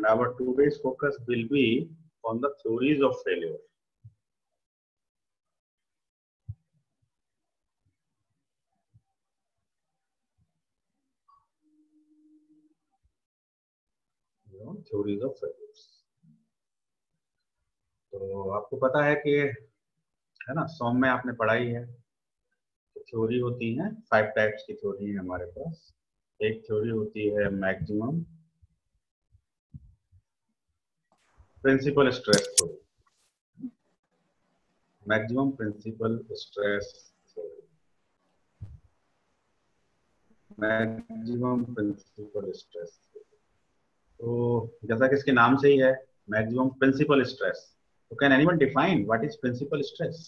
and our today's focus will be on the theories of failure. Theories of failures. तो आपको पता है कि है ना, सॉम में आपने पढ़ाई है, थ्योरी होती है 5 टाइप्स की थ्योरी है हमारे पास। एक थ्योरी होती है maximum principal stress theory, maximum principal stress theory, maximum principal stress. तो जैसा कि इसके नाम से ही है मैक्सिमम प्रिंसिपल स्ट्रेस, तो can anyone define what is principal stress?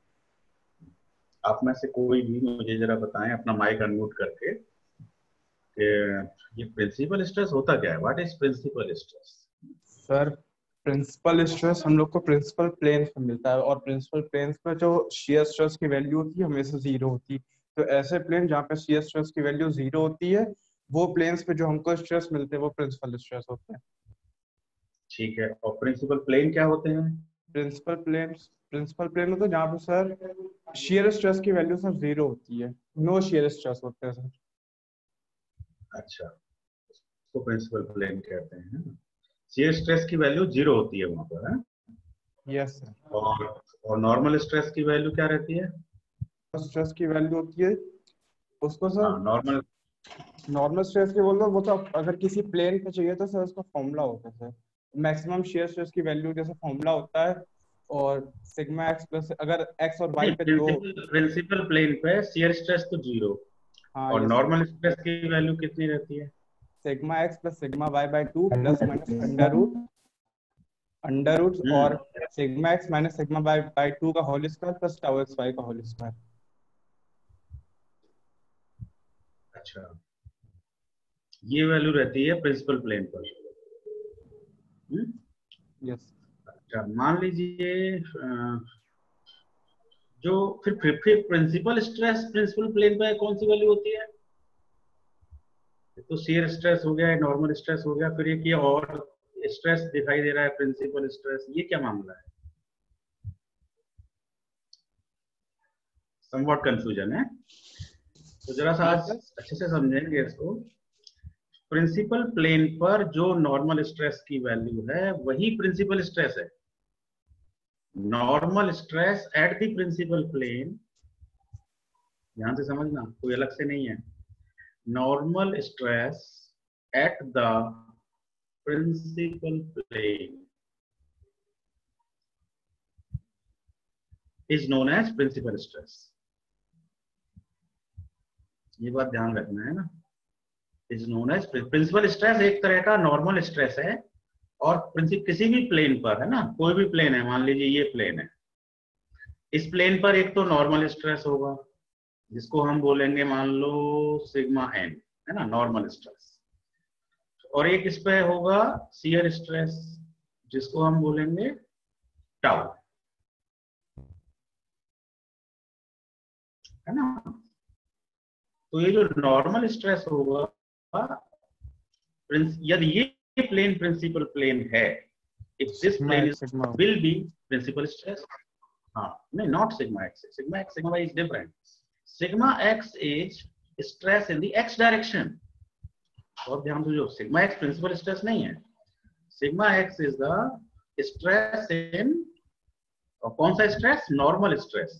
आप में से कोई भी मुझे जरा बताएं अपना माइक अनम्यूट करके कि ये प्रिंसिपल स्ट्रेस होता क्या है? What is principal stress? Sir principal stress हम लोग को प्रिंसिपल प्लेन पे मिलता है और प्रिंसिपल प्लेन पे जो शियर स्ट्रेस की वैल्यू होती है हमेशा 0 होती है। तो ऐसे प्लेन जहाँ पे शियर स्ट्रेस की वैल्यू 0 होती है वो प्लेन्स पे जो हमको स्ट्रेस मिलते हैं वो प्रिंसिपल स्ट्रेस होते हैं। ठीक है, और प्रिंसिपल प्लेन क्या होते हैं? प्रिंसिपल प्लेन होता है जहाँ पे सर शियर स्ट्रेस की वैल्यू सर 0 होती है, नो शियर स्ट्रेस होते हैं सर। अच्छा, इसको प्रिंसिपल प्लेन कहते हैं। शियर स्ट्रेस की वैल्यू 0 होती है वहां पर, है? Yes sir. और नॉर्मल स्ट्रेस की वैल्यू क्या रहती है? स्ट्रेस की वैल्यू होती है उसको सर नॉर्मल स्ट्रेस की बोल दो, वो तो अगर किसी प्लेन पे चाहिए तो सर उसका फॉर्मूला होता है सर, मैक्सिमम शियर स्ट्रेस की वैल्यू जैसे फॉर्मूला होता है, और सिग्मा एक्स प्लस अगर एक्स और वाई पे दो। प्रिंसिपल प्लेन पे शियर स्ट्रेस तो 0, हाँ, और नॉर्मल स्ट्रेस की वैल्यू कितनी रहती है? Sigma x plus sigma y by 2 plus minus under root और sigma x minus sigma y by 2 का whole square plus tau x y का होल स्क्वायर। अच्छा, ये वैल्यू रहती है प्रिंसिपल प्लेन पर। यस। अच्छा, मान लीजिए जो फिर प्रिंसिपल स्ट्रेस प्रिंसिपल प्लेन पे कौन सी वैल्यू होती है? तो शियर स्ट्रेस हो गया, नॉर्मल स्ट्रेस हो गया, फिर एक ये और स्ट्रेस दिखाई दे रहा है प्रिंसिपल स्ट्रेस, ये क्या मामला है? समवॉट कंफ्यूजन है, तो जरा सा आज अच्छे से समझेंगे इसको। प्रिंसिपल प्लेन पर जो नॉर्मल स्ट्रेस की वैल्यू है वही प्रिंसिपल स्ट्रेस है। Normal stress at the principal plane, ध्यान से समझना, कोई अलग से नहीं है। Normal stress at the principal plane is known as principal stress. ये बात ध्यान रखना है ना, is known as principal stress एक तरह का नॉर्मल स्ट्रेस है, और किसी भी प्लेन पर, है ना, कोई भी प्लेन है, मान लीजिए ये प्लेन है, इस प्लेन पर एक तो नॉर्मल स्ट्रेस होगा जिसको हम बोलेंगे मान लो सिग्मा एन, है ना, नॉर्मल स्ट्रेस, और एक इस पे होगा शियर स्ट्रेस जिसको हम बोलेंगे टाउ, है ना। तो ये जो नॉर्मल स्ट्रेस होगा, यदि ये प्लेन प्रिंसिपल प्लेन है, if this plane is will be principal stress. हाँ, नहीं, not sigma x, sigma y is different. Sigma x is stress in the x direction, और ध्यान से, जो सिग्मा एक्स प्रिंसिपल स्ट्रेस नहीं है, sigma x is the stress in, कौन सा stress? Normal stress.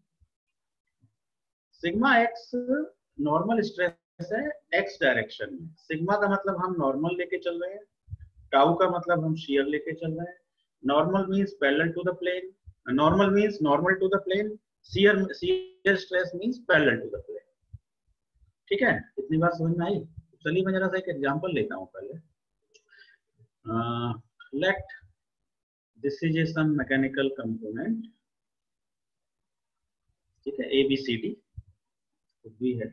Sigma x normal stress है x direction में। सिग्मा का मतलब हम नॉर्मल लेके चल रहे हैं, टाउ का मतलब हम शियर लेके चल रहे हैं। Normal means parallel to the plane, normal means normal to the plane, shear stress means parallel to the plane. ठीक है, इतनी बात समझ में आई? चलिए मैं जरा सा एक एग्जांपल लेता हूं पहले। Let this is some mechanical component, ठीक है, ए बी सी डी कुछ भी है,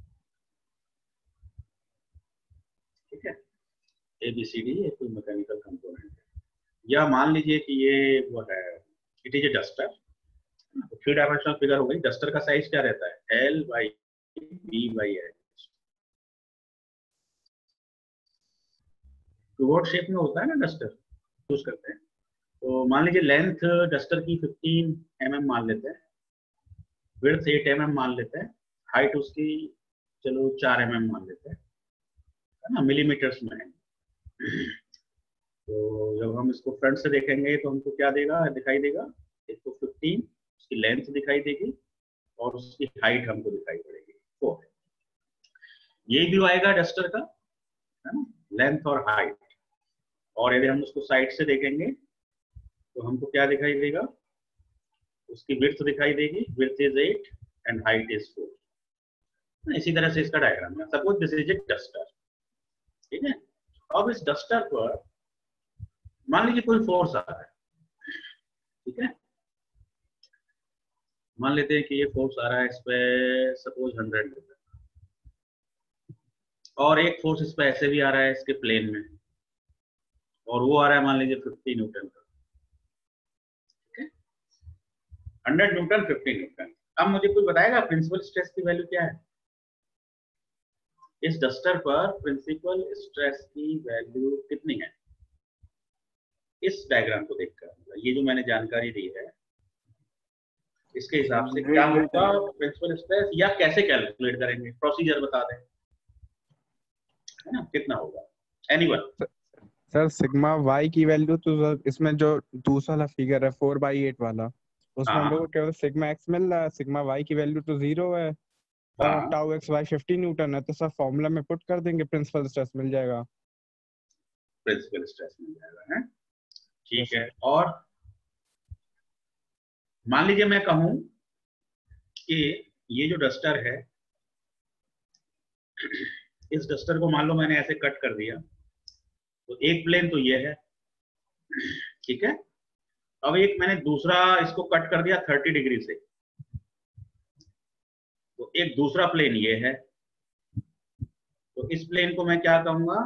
ठीक है, ए बी सी डी एक कोई मैकेनिकल कंपोनेंट है, या मान लीजिए कि ये वो है, it is a duster. 3 dimensional figure हो गई। डस्टर का साइज क्या रहता है? L by B by H. Cuboid shape में होता है ना डस्टर, यूज करते हैं। तो मान लीजिए लेंथ डस्टर की 15 mm मान लेते हैं, विड्थ 8 mm मान लेते हैं, हाइट उसकी चलो 4 mm मान लेते हैं, है ना, मिलीमीटर्स में है। तो जब हम इसको फ्रंट से देखेंगे तो हमको क्या देगा, दिखाई देगा, एक तो 15 उसकी लेंथ दिखाई देगी और उसकी हाइट हमको दिखाई पड़ेगी 4। यही व्यू आएगा डस्टर का, है ना, लेंथ और हाइट। और यदि हम उसको साइड से देखेंगे तो हमको क्या दिखाई देगा, उसकी विड्थ दिखाई देगी, width is 8 and height is 4। इसी तरह से इसका डायग्राम है। Suppose this is a duster, ठीक है। अब इस डस्टर पर मान लीजिए कोई फोर्स आ रहा है, ठीक है, मान लेते हैं कि ये फोर्स आ रहा है इस पे सपोज 100 न्यूटन, और एक फोर्स इस पे ऐसे भी आ रहा है इसके प्लेन में, और वो आ रहा है मान लीजिए 50 न्यूटन का, ठीक है, 100 न्यूटन 50 न्यूटन। अब मुझे कोई बताएगा प्रिंसिपल स्ट्रेस की वैल्यू क्या है इस डस्टर पर, प्रिंसिपल स्ट्रेस की वैल्यू कितनी है इस डायग्राम को देखकर, ये जो मैंने जानकारी दी है इसके हिसाब से क्या होगा प्रिंसिपल स्ट्रेस, या कैसे कैलकुलेट करेंगे, प्रोसीजर बता दें, है ना, कितना होगा एनीवन। सर सिग्मा वाई की वैल्यू तो सर इसमें जो दूसरा वाला फिगर है 4/8 वाला, उसमें हम लोग को केवल सिग्मा एक्स मिल रहा है, सिग्मा वाई की वैल्यू तो 0 है और टाउ एक्स वाई 50 न्यूटन है, तो सर फॉर्मूला में पुट कर देंगे, प्रिंसिपल स्ट्रेस मिल जाएगा। प्रिंसिपल स्ट्रेस मिल जाएगा, है ठीक है। और मान लीजिए मैं कहूं कि ये जो डस्टर है, इस डस्टर को मान लो मैंने ऐसे कट कर दिया, तो एक प्लेन तो ये है, ठीक है। अब एक मैंने दूसरा इसको कट कर दिया 30 डिग्री से, तो एक दूसरा प्लेन ये है, तो इस प्लेन को मैं क्या कहूंगा,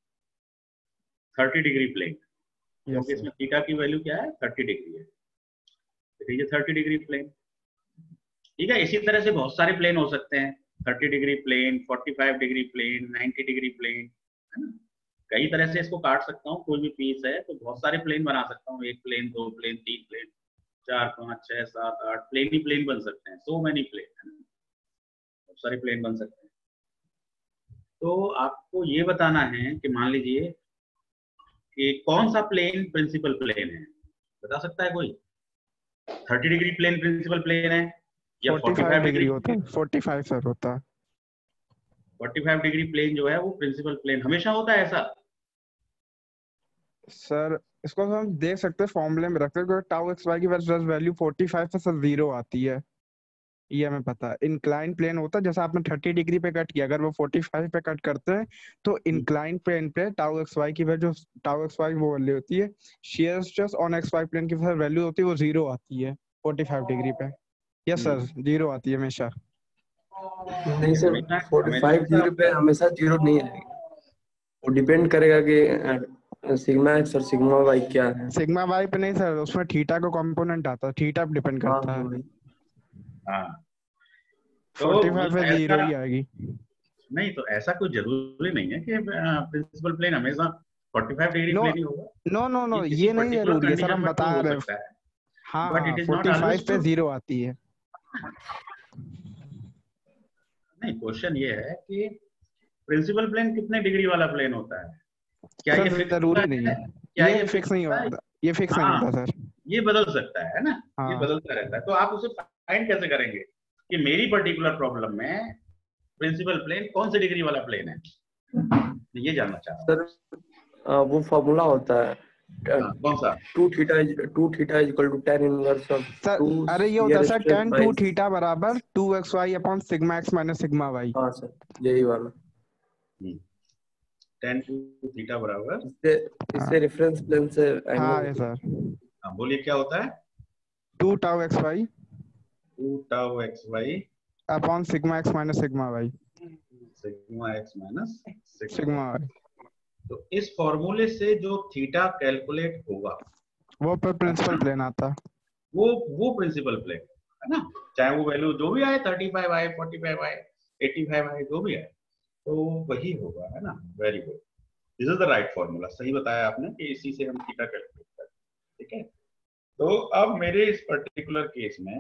30 डिग्री प्लेन, क्योंकि इसमें थीटा की वैल्यू क्या है 30 डिग्री है, तो ये 30 डिग्री प्लेन, ठीक है। इसी तरह से बहुत सारे प्लेन हो सकते हैं, 30 degree plane, 45 degree plane, 90 degree plane, है ना, कई तरह से इसको काट सकता हूँ। कोई भी पीस है तो बहुत सारे प्लेन बना सकता हूँ, एक प्लेन, दो प्लेन, तीन प्लेन, 4 5 6 7 8 प्लेन ही प्लेन बन सकते हैं, सो मैनी प्लेन, है ना, बहुत सारे प्लेन बन सकते हैं। तो आपको ये बताना है कि मान लीजिए कि कौन सा प्लेन प्रिंसिपल प्लेन है, बता सकता है कोई? 30 डिग्री प्लेन प्रिंसिपल प्लेन है या 45 डिग्री होता है? 45 सर होता है। 45 डिग्री प्लेन जो है वो प्रिंसिपल प्लेन हमेशा होता है ऐसा? सर इसको हम देख सकते हैं, फॉर्मूले में रखते हैं, टाउ एक्स वाई की वैल्यू 45 पे सर 0 आती है, ये हमें पता है। इंक्लाइन प्लेन होता है, जैसा आपने 30 डिग्री पे कट किया, अगर वो 45 पे कट करते हैं तो इंक्लाइन प्लेन पे टाउ एक्स वाई की वैल्यू, टाउ एक्स वाई वो वैल्यू होती है, shear stress on x y plane की वैल्यू होती है वो 0 आती है 45 डिग्री पे। यस सर 0 आती है हमेशा। नहीं सर, 45 डिग्री पे हमेशा 0 नहीं आएगी, वो डिपेंड करेगा कि सिग्मा एक्स और सिग्मा वाई क्या है। सिग्मा वाई पे नहीं सर, उसमें थीटा का कंपोनेंट आता है, थीटा पे डिपेंड करता है। हाँ, 45 पे 0 ही आएगी। नहीं तो ऐसा कोई जरूरी नहीं है कि प्रिंसिपल प्लेन हमेशा 45 डिग्री प्लेन ही होगा। नो ये नहीं जरूरी है सर, हम बता रहे हैं। हाँ बट इट इज नॉट 45 पे 0 आती है। नहीं, क्वेश्चन ये है कि प्रिंसिपल प्लेन कितने डिग्री वाला प्लेन होता है, क्या ये फिक्स जरूरी नहीं है? क्या ये फिक्स नहीं होता? ये फिक्स नहीं होता सर, ये बदल सकता है ना, ये बदलता रहता है। तो आप उसे फाइंड कैसे करेंगे कि मेरी पर्टिकुलर प्रॉब्लम में प्रिंसिपल प्लेन कौन सी डिग्री वाला प्लेन है, ये जानना चाह रहा हूं। सर वो फॉर्मूला होता है कौन सा? 2 theta equal to tan inverse of 2 अरे ये होता है सर tan 2 थीटा बराबर 2xy upon sigma x minus sigma y। हाँ सर, यही वाला tan 2 थीटा बराबर, इससे रेफरेंस प्लेन से एंगल। हाँ ये सर, हाँ बोलिए क्या होता है? 2 tau xy 2 tau xy upon sigma x minus sigma y, sigma x minus sigma y। तो इस फॉर्मूले से जो थीटा कैलकुलेट होगा वो पर प्रिंसिपल प्लेन आता है, वो प्रिंसिपल प्लेन है ना, चाहे वो वैल्यू जो भी आए 35 आए, 45 आए, 85 आए, जो भी आए, तो वही होगा, है ना। Very good. This is the right formula, सही बताया आपने कि इसी से हम थीटा कैलकुलेट करते हैं। ठीक है, तो अब मेरे इस पर्टिकुलर केस में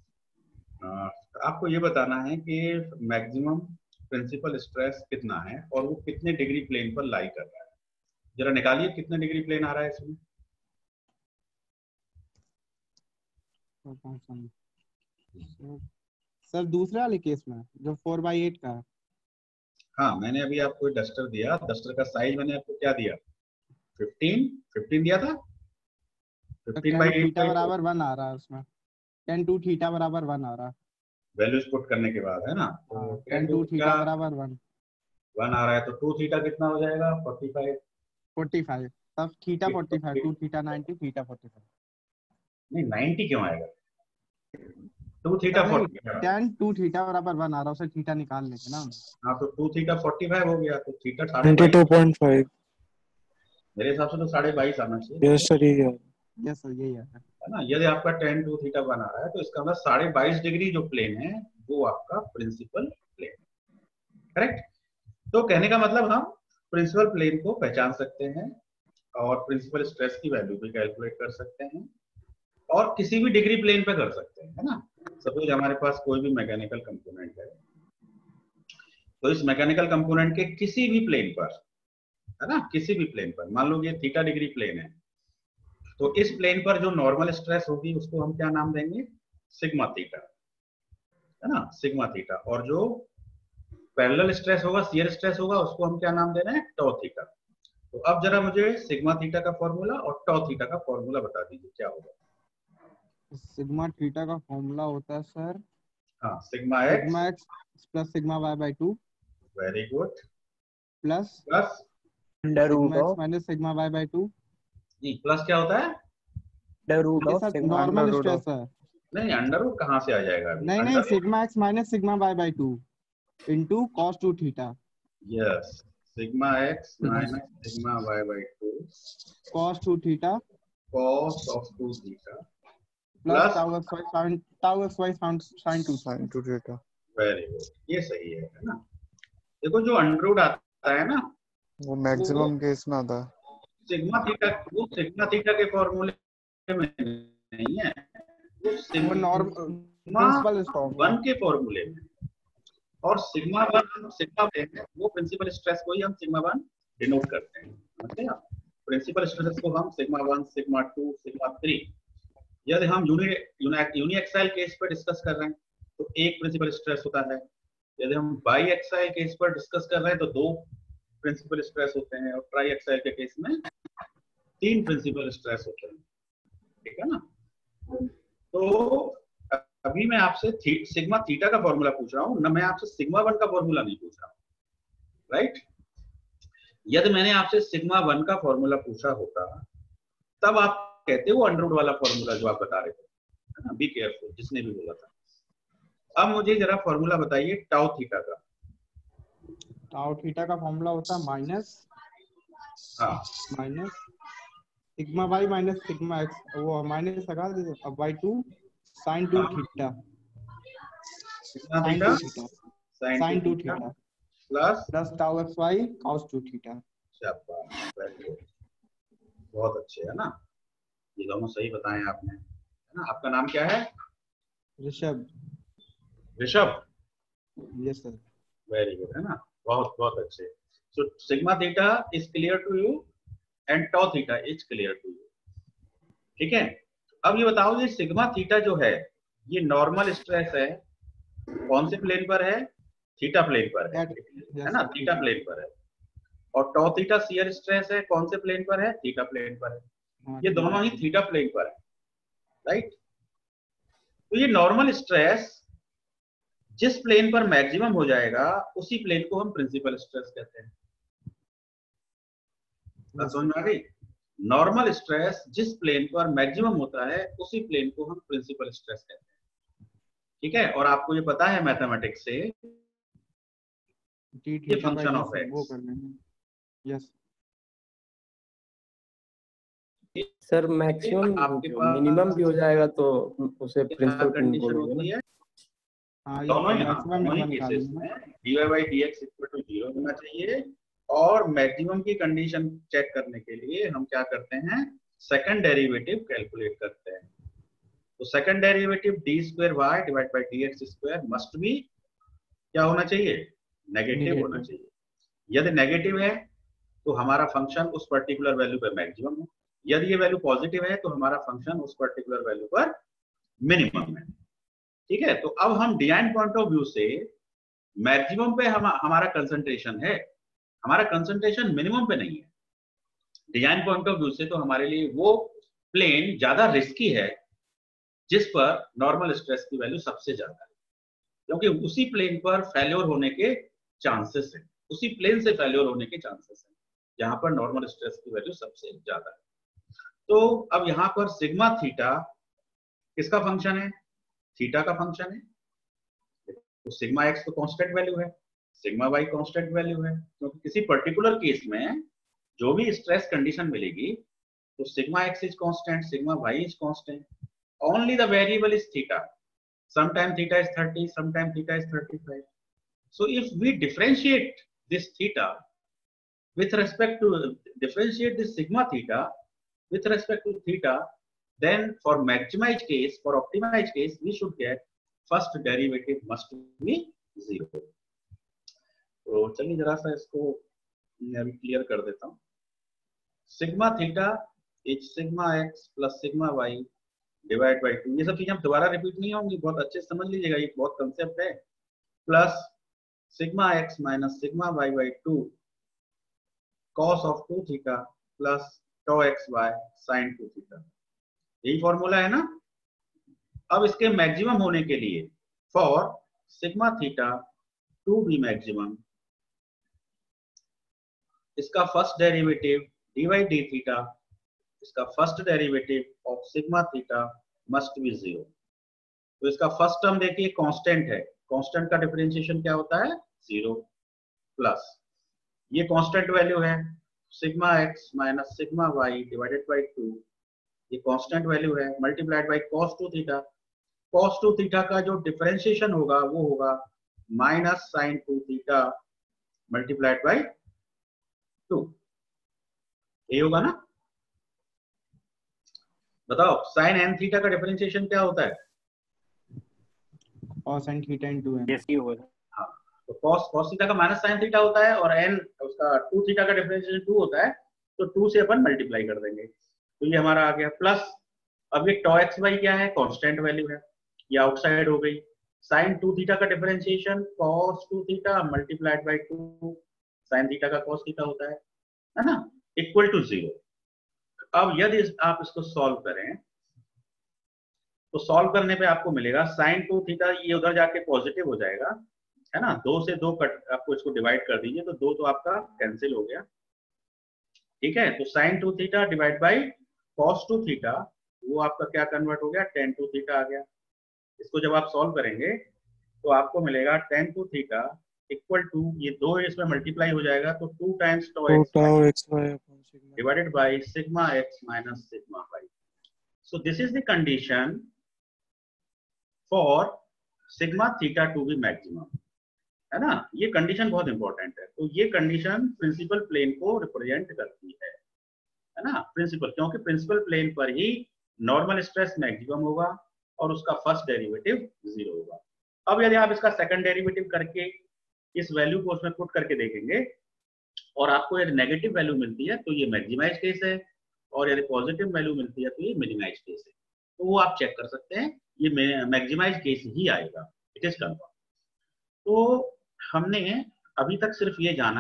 आपको ये बताना है कि मैक्सिमम प्रिंसिपल स्ट्रेस कितना है और वो कितने डिग्री प्लेन पर लाई कर रहा है। जरा निकालिए कितने डिग्री प्लेन आ रहा है इसमें। सर दूसरे वाले केस में जो 4/8 का है। हाँ, मैंने अभी आपको डस्टर दिया, डस्टर का साइज मैंने आपको क्या दिया, 15 दिया था। 15/8 थीटा बराबर 1 आ रहा है उसमें, 10 2 थीटा बराबर 1 आ रहा है वैल्यूज पुट करने के बाद, है ना। तो 10 2 थीटा बराबर 1 आ रहा है, तो 2 थीटा कितना हो जाएगा, 45। तब थीटा 45, 2 थीटा 90, थीटा 45। नहीं 90 क्यों आएगा, 2 थीटा 45। 10 2 थीटा बराबर 1 आ रहा है, उसे थीटा निकाल लेंगे ना। हाँ, तो 2 थीटा 45 हो गया, तो थीटा 22.5 मेरे हिसाब से तो 22.5 आना चाहिए। यस सर, यही है। यस सर, यही है ना। यदि आपका 10 2 थीटा 1 आ रहा है तो इसका मतलब 22.5 डिग्री जो प्लेन है वो आपका प्रिंसिपल प्लेन, करेक्ट। तो कहने का मतलब हम प्रिंसिपल प्लेन को पहचान सकते हैं और प्रिंसिपल स्ट्रेस की वैल्यू भी कैलकुलेट कर सकते हैं और किसी भी डिग्री प्लेन पे कर सकते हैं, है ना। सपोज हमारे पास कोई भी मैकेनिकल कंपोनेंट है, तो इस मैकेनिकल कंपोनेंट के किसी भी प्लेन पर, है ना, किसी भी प्लेन पर, मान लो ये थीटा डिग्री प्लेन है, तो इस प्लेन पर जो नॉर्मल स्ट्रेस होगी उसको हम क्या नाम देंगे, सिग्मा थीटा, है ना, सिग्मा थीटा। और जो पैरेलल स्ट्रेस होगा, शियर स्ट्रेस होगा, उसको हम क्या नाम दे रहे हैं, टॉ थीटा। तो अब जरा मुझे सिग्मा थीटा का फॉर्मूला और टॉ थीटा का फॉर्मूला बता दीजिए क्या होगा। सिग्मा थीटा का फॉर्मूला होता है सर, हाँ, sigma x plus sigma y/2। Very good. Plus under root of minus sigma y/2। जी, प्लस क्या होता है, under root of sigma normal stress है। नहीं अंडर रूट कहाँ से आ जाएगा अभी, नहीं sigma x minus sigma y/2 into cos 2 theta. Yes, sigma x minus sigma y/2 cos 2 theta cos of 2 theta plus tau xy sin 2 theta. Very good, ये सही है ना। देखो जो अंडर रूट आता है ना वो मैक्सिमम केस में आता है, सिग्मा थीटा के फॉर्मूले में नहीं है, वो सिग्मा प्रिंसिपल वन के फॉर्मूले में। और सिग्मा वन वो प्रिंसिपल स्ट्रेस को ही हम सिग्मा वन डिनोट करते हैं, समझते हैं। प्रिंसिपल स्ट्रेस को हम sigma one, sigma two, sigma three, यदि हम यूनिएक्साइल केस पर डिस्कस कर रहे हैं तो एक प्रिंसिपल स्ट्रेस होता है, यदि हम बाई एक्साइल केस पर डिस्कस कर रहे हैं तो दो प्रिंसिपल स्ट्रेस होते हैं, और ट्राई एक्साइल के केस में 3 प्रिंसिपल स्ट्रेस होते हैं, ठीक है ना। तो अभी मैं आपसे सिग्मा थीटा का फॉर्मूला पूछ रहा हूं ना, मैं आपसे सिग्मा वन का फॉर्मूला नहीं पूछ रहा हूं, राइट। यदि मैंने आपसे सिग्मा वन का फॉर्मूला पूछा होता तब आप कहते हो अंडर रूट वाला फॉर्मूला जो आप बता रहे थे, है ना, बी केयरफुल जिसने भी बोला था। अब मुझे जरा फॉर्मूला बताइए टाउ थीटा का। टाउ थीटा का फॉर्मूला होता है minus sigma y minus sigma x, वो माइनस लगा दीजिए, अब y2 sin 2 theta sin 2 theta plus tau xy cos 2 theta. बहुत अच्छे, है ना, ये दोनों सही बताएं आपने, है ना। आपका नाम क्या है, Rishabh. Yes sir, very good, है ना, बहुत बहुत अच्छे। So sigma theta is clear to you and tau theta is clear to you, ठीक है। अब ये बताओ, ये सिग्मा थीटा जो है ये नॉर्मल स्ट्रेस है, कौन से प्लेन पर है, थीटा प्लेन पर है ना, थीटा प्लेन पर है। और टॉ थीटा शियर स्ट्रेस है, कौन से प्लेन पर है, थीटा प्लेन पर है। ये दोनों ही थीटा प्लेन पर है, राइट। तो ये नॉर्मल स्ट्रेस जिस प्लेन पर मैक्सिमम हो जाएगा उसी प्लेन को हम प्रिंसिपल स्ट्रेस कहते हैं। बात समझ में आ गई। नॉर्मल स्ट्रेस जिस प्लेन पर मैक्सिमम होता है उसी प्लेन को हम प्रिंसिपल स्ट्रेस कहते हैं, ठीक है। और आपको ये पता है मैथमेटिक्स से ये function of x. Yes sir maximum आपके पास मिनिमम भी हो जाएगा तो उसे प्रिंसिपल कंडीशन होती है, दोनों केसेस में dy by dx equal to 0 होना चाहिए और मैक्सिमम की कंडीशन चेक करने के लिए हम क्या करते हैं, सेकंड डेरिवेटिव कैलकुलेट करते हैं। तो second derivative d square y divide by d x square must भी क्या होना चाहिए, नेगेटिव होना चाहिए। यदि नेगेटिव है तो हमारा फंक्शन उस पर्टिकुलर वैल्यू पर मैक्सिमम है, यदि ये वैल्यू पॉजिटिव है तो हमारा फंक्शन उस पर्टिकुलर वैल्यू पर मिनिमम है। ठीक है, तो अब हम डिजाइन पॉइंट ऑफ व्यू से मैक्सिमम पे हमारा कंसंट्रेशन है, हमारा कंसंट्रेशन मिनिमम पे नहीं है। डिजाइन पॉइंट ऑफ व्यू से तो हमारे लिए वो प्लेन ज्यादा रिस्की है जिस पर नॉर्मल स्ट्रेस की वैल्यू सबसे ज्यादा है, क्योंकि उसी प्लेन पर फेल्योर होने के चांसेस है, उसी प्लेन से फेल्योर होने के चांसेस है जहां पर नॉर्मल स्ट्रेस की वैल्यू सबसे ज्यादा है। तो अब यहाँ पर सिग्मा थीटा किसका फंक्शन है, थीटा का फंक्शन है। तो सिग्मा एक्स तो कांस्टेंट वैल्यू है, सिग्मा वाई कांस्टेंट वैल्यू है, क्योंकि किसी पर्टिकुलर केस में जो भी स्ट्रेस कंडीशन मिलेगी तो sigma x is constant, sigma y is constant, only the variable is theta. Sometime theta is 30, sometime theta is 35. So if we differentiate this theta with respect to differentiate this sigma theta with respect to theta, then for maximized case, for optimized case, we should get first derivative must be 0. तो चलिए जरा सा इसको मैं अभी clear कर देता हूँ। Sigma theta is sigma x plus sigma y divide by 2, ये सब चीजें दोबारा रिपीट नहीं होंगी, बहुत अच्छे से समझ लीजिएगा, ये बहुत कंसेप्ट है। Plus sigma x minus sigma y by 2 cos of 2 theta plus tau x y sine 2 theta, यही फॉर्मूला है ना। अब इसके मैक्सिमम होने के लिए for sigma theta to be maximum, इसका first derivative d by d theta, इसका first derivative of sigma theta must be 0। तो इसका फर्स्ट टर्म देखिए कांस्टेंट है, कांस्टेंट का डिफरेंशिएशन क्या होता है 0, प्लस ये कांस्टेंट वैल्यू है sigma x minus sigma y divided by 2, ये कांस्टेंट वैल्यू है, multiplied by cos 2 theta, cos 2 theta का जो डिफरेंशिएशन होगा वो होगा minus sine 2 theta multiplied by 2, ये होगा ना। बताओ साइन n थीटा का डिफरेंशिएशन क्या होता है, cos n theta into n। yes ये होगा। हाँ, तो cos थीटा का माइनस साइन थीटा होता है और n उसका 2 थीटा का डिफरेंशिएशन 2 होता है, तो 2 से अपन मल्टीप्लाई कर देंगे, तो ये हमारा आ गया। प्लस अब ये टॉ एक्स वाई क्या है, कांस्टेंट वैल्यू है, ये आउटसाइड हो गई। साइन 2 थीटा का differentiation cos 2 theta multiplied by 2 sine theta का cos थीटा होता है ना, इक्वल टू 0। अब यदि आप इसको सॉल्व करें तो सॉल्व करने पे आपको मिलेगा साइन 2 थीटा, ये उधर जाके पॉजिटिव हो जाएगा, है ना, 2 से 2 कट, आपको इसको डिवाइड कर दीजिए तो 2 तो आपका कैंसिल हो गया। ठीक है, तो sine 2 theta divide by cos 2 theta, वो आपका क्या कन्वर्ट हो गया tan 2 थीटा आ गया। इसको जब आप सॉल्व करेंगे तो आपको मिलेगा tan 2 थीटा इक्वल टू, ये 2 इसमें मल्टीप्लाई हो जाएगा तो 2 times tau x divided by sigma x minus sigma y. So this is the condition for sigma theta to be maximum, है ना, ये कंडीशन बहुत इंपॉर्टेंट है। तो ये कंडीशन प्रिंसिपल प्लेन को रिप्रेजेंट करती है ना, प्रिंसिपल, क्योंकि प्रिंसिपल प्लेन पर ही नॉर्मल स्ट्रेस मैक्सिमम होगा और उसका फर्स्ट डेरिवेटिव 0 होगा। अब यदि आप इसका सेकंड डेरिवेटिव करके इस वैल्यू को उसमें पुट करके देखेंगे और आपको यदि नेगेटिव वैल्यू मिलती है तो ये मैक्सिमाइज केस है, और यदि पॉजिटिव वैल्यू मिलती है तो ये मिनिमाइज केस है। तो वो आप चेक कर सकते हैं, ये मैक्सिमाइज केस ही आएगा, इट इज कंफर्म। तो हमने अभी तक सिर्फ ये जाना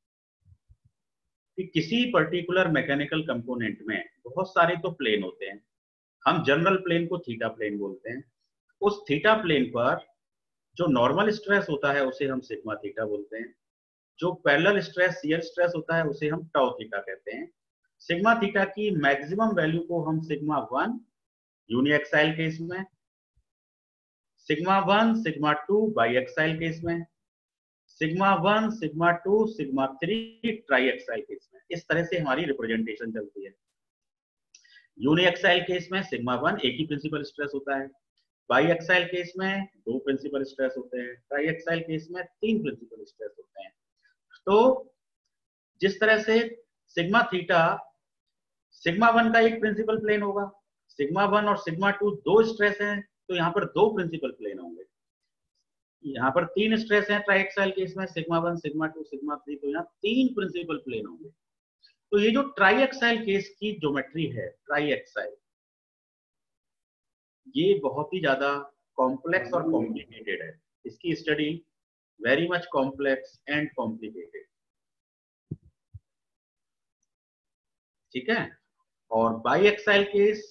कि किसी पर्टिकुलर मैकेनिकल कंपोनेंट में बहुत सारे तो प्लेन होते हैं, हम जनरल प्लेन को थीटा प्लेन बोलते हैं, उस थीटा प्लेन पर जो नॉर्मल स्ट्रेस होता है उसे हम सिग्मा थीटा बोलते हैं, जो पैरेलल स्ट्रेस शियर स्ट्रेस होता है उसे हम टाउ थीटा कहते हैं। सिग्मा थीटा की मैक्सिमम वैल्यू को हम सिग्मा 1 यूनिएक्साइल केस में, सिग्मा 1 सिग्मा 2 बाईएक्साइल केस में, sigma 1 sigma 2 sigma 3 triaxial case में, इस तरह से हमारी रिप्रेजेंटेशन चलती है। यूनिएक्साइल केस में सिग्मा 1 एक ही प्रिंसिपल स्ट्रेस होता है, बाईएक्साइल केस में 2 प्रिंसिपल स्ट्रेस होते हैं, ट्राईएक्साइल केस में 3 प्रिंसिपल स्ट्रेस होते हैं। तो जिस तरह से सिग्मा थीटा सिग्मा 1 का एक प्रिंसिपल प्लेन होगा, सिग्मा 1 और सिग्मा 2 दो स्ट्रेस हैं, तो यहाँ पर दो प्रिंसिपल प्लेन होंगे। यहाँ पर तीन स्ट्रेस हैं ट्राइएक्साइल केस में, सिग्मा 1 सिग्मा 2 सिग्मा 3, तो यहाँ तीन प्रिंसिपल प्लेन होंगे। तो ये जो ट्राइएक्साइल केस की ज्योमेट्री है, ट्राइएक्साइल, ये बहुत ही ज्यादा कॉम्प्लेक्स और कॉम्प्लिकेटेड है। इसकी study very much complex and complicated, ठीक है। और बाईएक्साइल केस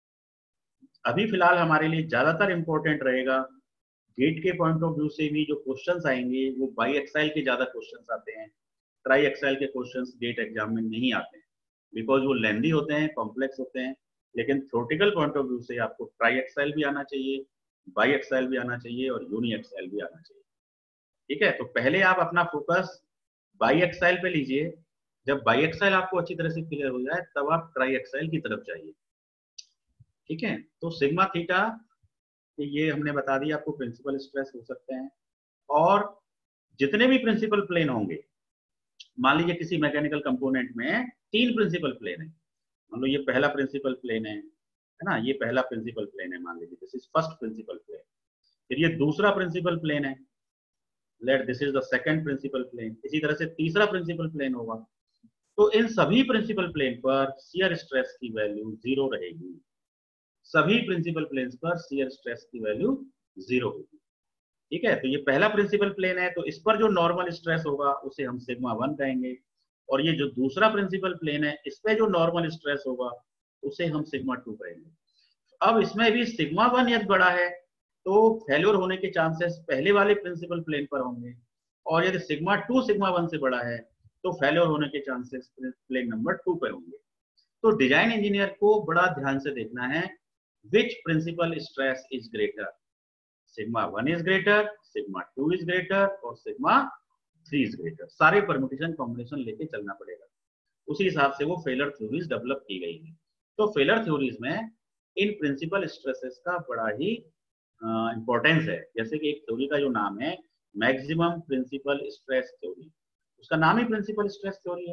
अभी फिलहाल हमारे लिए ज्यादातर इंपॉर्टेंट रहेगा। गेट के पॉइंट ऑफ व्यू से भी जो क्वेश्चंस आएंगे वो बाईएक्साइल के ज्यादा क्वेश्चंस आते हैं, ट्राइएक्साइल के क्वेश्चंस गेट एग्जाम में नहीं आते हैं, बिकॉज वो लेंदी होते हैं, कॉम्प्लेक्स होते हैं। लेकिन थ्योरेटिकल पॉइंट ऑफ व्यू से आपको ट्राइएक्साइल भी आना चाहिए, बाईएक्साइल भी आना चाहिए और यूनिएक्साइल भी आना चाहिए, ठीक है। तो पहले आप अपना फोकस बाईएक्साइल पे लीजिए, जब बाईएक्साइल आपको अच्छी तरह से क्लियर हो जाए तब आप ट्राइएक्साइल की तरफ जाइए, ठीक है। तो सिग्मा थीटा ये हमने बता दिया आपको प्रिंसिपल स्ट्रेस हो सकते हैं, और जितने भी प्रिंसिपल प्लेन होंगे, मान लीजिए किसी मैकेनिकल कंपोनेंट में तीन प्रिंसिपल प्लेन है, मान लो ये पहला प्रिंसिपल प्लेन है ना, ये पहला प्रिंसिपल प्लेन है, मान लीजिए this is first principal plane, फिर ये दूसरा प्रिंसिपल प्लेन है, let this is the second principal plane, इसी तरह से तीसरा प्रिंसिपल प्लेन होगा। तो इन सभी प्रिंसिपल प्लेन पर शियर स्ट्रेस की वैल्यू 0 रहेगी, सभी प्रिंसिपल प्लेन्स पर शियर स्ट्रेस की वैल्यू 0 होगी, ठीक है। तो ये पहला प्रिंसिपल प्लेन है, तो इस पर जो नॉर्मल स्ट्रेस होगा उसे हम सिग्मा 1 कहेंगे, और ये जो दूसरा प्रिंसिपल प्लेन है इस पे जो नॉर्मल स्ट्रेस होगा उसे हम सिग्मा 2 कहेंगे। अब इसमें भी सिग्मा 1 यदि बड़ा है तो फेल्योर होने के चांसेस पहले वाले प्रिंसिपल प्लेन पर होंगे, और यदि सिग्मा 2 सिग्मा 1 से बड़ा है तो फेल्योर होने के चांसेस प्लेन नंबर 2 पर होंगे। तो डिजाइन इंजीनियर को बड़ा ध्यान से देखना है which principal stress is greater, sigma 1 is greater, sigma 2 is greater और sigma 3 is greater। सारे परम्यूटेशन कॉम्बिनेशन लेके चलना पड़ेगा, उसी हिसाब से वो फेलर थ्योरीज डेवलप की गई है। तो फेलर थ्योरीज में इन प्रिंसिपल स्ट्रेसेस का बड़ा ही इंपॉर्टेंस है। जैसे कि एक थ्योरी का जो नाम है मैक्सिमम प्रिंसिपल स्ट्रेस थ्योरी, उसका नाम ही प्रिंसिपल स्ट्रेस थ्योरी है।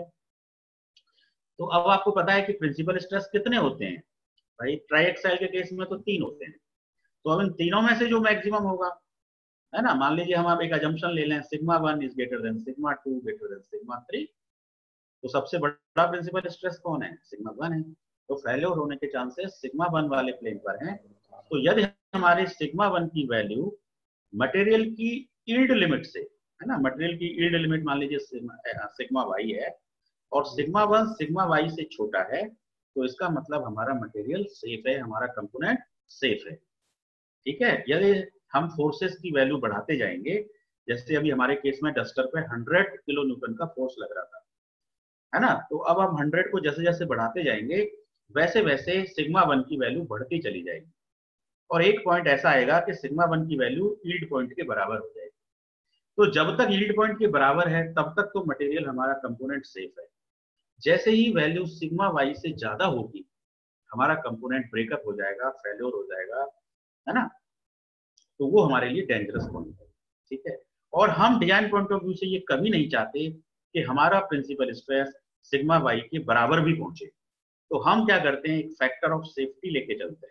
तो अब आपको पता है कि प्रिंसिपल स्ट्रेस कितने होते हैं भाई, ट्राइएक्साइल के केस में तो 3 होते हैं। तो अब इन तीनों में से जो मैक्सिमम होगा, है ना, मान लीजिए हम आप एक अजम्पशन ले लें, sigma 1 is greater than sigma 2 greater than sigma 3, तो सबसे बड़ा प्रिंसिपल स्ट्रेस कौन है, सिग्मा 1 है। तो फेल्योर होने के चांसेस सिग्मा 1 वाले प्लेन पर हैं। तो यदि हमारे सिग्मा 1 की वैल्यू मटेरियल की यील्ड लिमिट से, है ना, मटेरियल की यील्ड लिमिट मान लीजिए सिग्मा वाई है और सिग्मा 1 सिग्मा वाई से छोटा है, तो इसका मतलब हमारा मटेरियल सेफ है, हमारा कंपोनेंट सेफ है, ठीक है। यदि हम फोर्सेस की वैल्यू बढ़ाते जाएंगे, जैसे अभी हमारे केस में डस्टर पे 100 किलो न्यूटन का फोर्स लग रहा था, है ना, तो अब हम 100 को जैसे जैसे बढ़ाते जाएंगे वैसे वैसे सिग्मा 1 की वैल्यू बढ़ती चली जाएगी, और एक पॉइंट ऐसा आएगा कि सिग्मा 1 की वैल्यू यील्ड पॉइंट के बराबर हो जाएगी। तो जब तक यील्ड पॉइंट के बराबर है तब तक तो मटेरियल हमारा कंपोनेंट सेफ है। जैसे ही वैल्यू सिग्मा वाई से ज्यादा होगी हमारा कंपोनेंट ब्रेकअप हो जाएगा, फेल्योर हो जाएगा, है ना, तो वो हमारे लिए डेंजरस पॉइंट है, ठीक है। और हम डिजाइन पॉइंट ऑफ व्यू से ये कभी नहीं चाहते कि हमारा प्रिंसिपल स्ट्रेस सिग्मा वाई के बराबर भी पहुंचे। तो हम क्या करते हैं, एक फैक्टर ऑफ सेफ्टी लेके चलते हैं,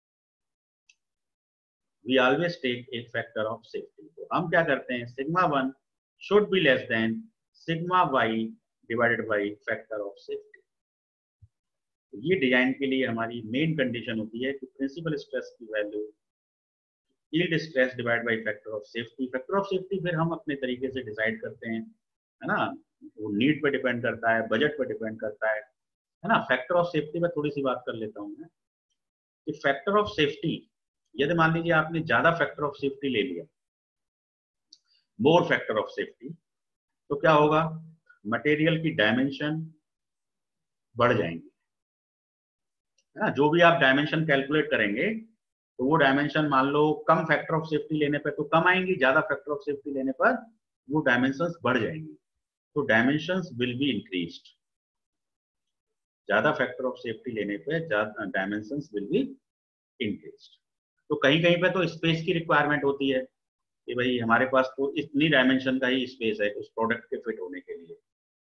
वी ऑलवेज टेक एक फैक्टर ऑफ सेफ्टी। तो हम क्या करते हैं, sigma 1 should be less than sigma y divided by factor of safety. ये डिजाइन के लिए हमारी मेन कंडीशन होती है कि प्रिंसिपल स्ट्रेस की value yield stress divide by factor of safety. Factor of safety फिर हम अपने तरीके से डिसाइड करते हैं, है ना, वो नीड पे डिपेंड करता है, बजट पे डिपेंड करता है ना। फैक्टर ऑफ सेफ्टी में थोड़ी सी बात कर लेता हूँ मैं कि फैक्टर ऑफ सेफ्टी, यदि मान लीजिए आपने ज्यादा फैक्टर ऑफ सेफ्टी ले लिया, मोर फैक्टर ऑफ सेफ्टी, तो क्या होगा, मटेरियल की डायमेंशन बढ़ जाएंगी, है ना। जो भी आप डायमेंशन कैलकुलेट करेंगे तो वो डायमेंशन मान लो कम फैक्टर ऑफ सेफ्टी लेने पर तो कम आएंगी, ज्यादा फैक्टर ऑफ सेफ्टी लेने पर वो डायमेंशंस बढ़ जाएंगी। तो डायमेंशंस विल बी इंक्रीज्ड, ज्यादा फैक्टर ऑफ सेफ्टी लेने पे ज्यादा डायमेंशंस विल बी इंक्रीज्ड। तो कहीं कहीं पे तो स्पेस की रिक्वायरमेंट होती है कि भाई हमारे पास तो इतनी डायमेंशन का ही स्पेस है उस प्रोडक्ट के फिट होने के लिए,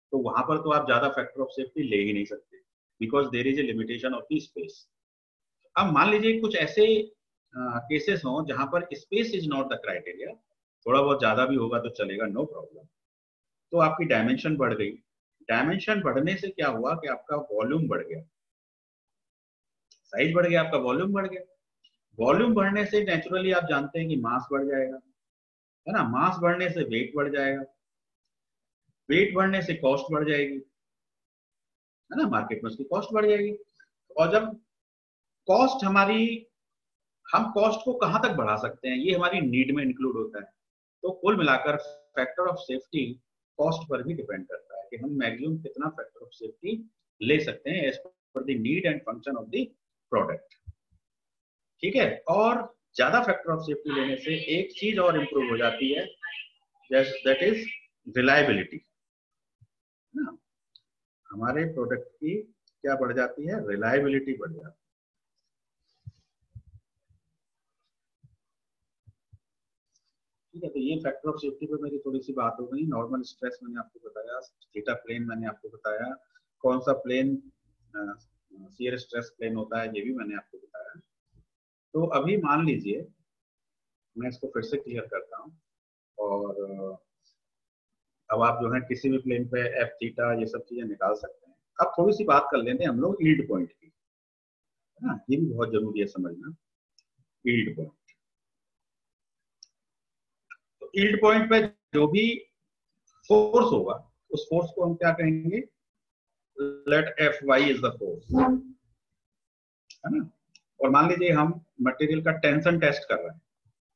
तो वहां पर तो आप ज्यादा फैक्टर ऑफ सेफ्टी ले ही नहीं सकते, because there is a limitation of the space. अब मान लीजिए कुछ ऐसे केसेस हों जहां पर space is not the criteria, थोड़ा बहुत ज्यादा भी होगा तो चलेगा, नो प्रॉब्लम। तो आपकी डायमेंशन बढ़ गई, डायमेंशन बढ़ने से क्या हुआ कि आपका वॉल्यूम बढ़ गया, साइज बढ़ गया, आपका वॉल्यूम बढ़ गया। वॉल्यूम बढ़ने से नेचुरली आप जानते हैं कि मास बढ़ जाएगा, है ना, मास बढ़ने से वेट बढ़ जाएगा, वेट बढ़ने से कॉस्ट बढ़ जाएगी, है ना, मार्केट में उसकी कॉस्ट बढ़ जाएगी। और जब कॉस्ट हमारी, हम कॉस्ट को कहां तक बढ़ा सकते हैं, ये हमारी नीड में इंक्लूड होता है। तो कुल मिलाकर factor of safety cost per भी डिपेंड करता है कि हम मैक्सिमम कितना फैक्टर ऑफ सेफ्टी ले सकते हैं as per the need and function of the product. ठीक है, और ज्यादा फैक्टर ऑफ सेफ्टी लेने से एक चीज और इंप्रूव हो जाती है, दैट इज रिलायबिलिटी। ना, हमारे प्रोडक्ट की क्या बढ़ जाती है, रिलायबिलिटी बढ़ जाती है। ठीक है, तो ये फैक्टर ऑफ सेफ्टी पे मेरी थोड़ी सी बात हो गई। नॉर्मल स्ट्रेस मैंने आपको बताया, थीटा प्लेन मैंने आपको बताया, कौन सा प्लेन शियर स्ट्रेस प्लेन होता है ये भी मैंने आपको बताया। तो अभी मान लीजिए मैं इसको फिर से क्लियर करता हूँ, और अब आप जो है किसी भी प्लेन पे एफ थीटा ये सब चीजें निकाल सकते हैं। अब थोड़ी सी बात कर लेते हैं हम लोग यील्ड पॉइंट की, है ना, ये भी बहुत जरूरी है समझना, यील्ड पॉइंट। तो यील्ड पॉइंट पे जो भी फोर्स होगा उस फोर्स को हम क्या कहेंगे, let F Y is the force, है ना। और मान लीजिए हम मटेरियल का टेंशन टेस्ट कर रहे हैं,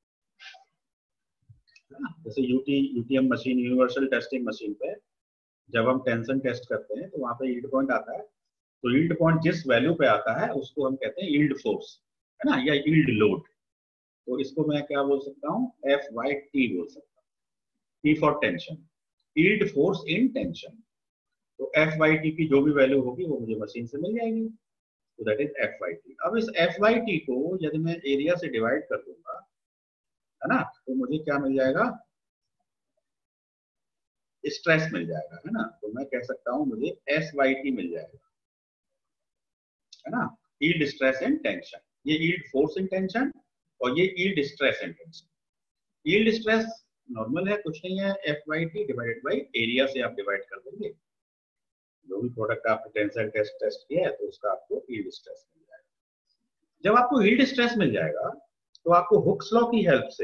है ना, जैसे UTM machine, universal testing machine पे जब हम टेंशन टेस्ट करते हैं तो वहां पे यील्ड पॉइंट आता है। तो यील्ड पॉइंट जिस वैल्यू पे आता है उसको हम कहते हैं यील्ड फोर्स, है ना, या यील्ड लोड। तो इसको मैं क्या बोल सकता हूँ, एफ वाई टी बोल सकता हूँ, T for tension, yield force in tension. तो एफ वाई टी की जो भी वैल्यू होगी वो मुझे मशीन से मिल जाएगी, तो that is F Y T. अब इस एफ वाई टी को यदि मैं एरिया से डिवाइड कर दूंगा, है ना, तो मुझे क्या मिल जाएगा, स्ट्रेस मिल जाएगा, है ना। तो मैं कह सकता हूं मुझे एस वाई टी मिल जाएगा, है ना, यील्ड स्ट्रेस एंड टेंशन। ये यील्ड फोर्स इन टेंशन और ये yield stress and tension. Yield stress normal है, कुछ नहीं है, F Y T divided by area से आप डिवाइड कर देंगे। जो भी प्रोडक्ट आपने टेंसाइल टेस्ट किया है तो उसका आपको यील्ड स्ट्रेस मिल जाएगा। जब आपको यील्ड स्ट्रेस मिल जाएगा तो आपको हुक्स लॉ की हेल्प से,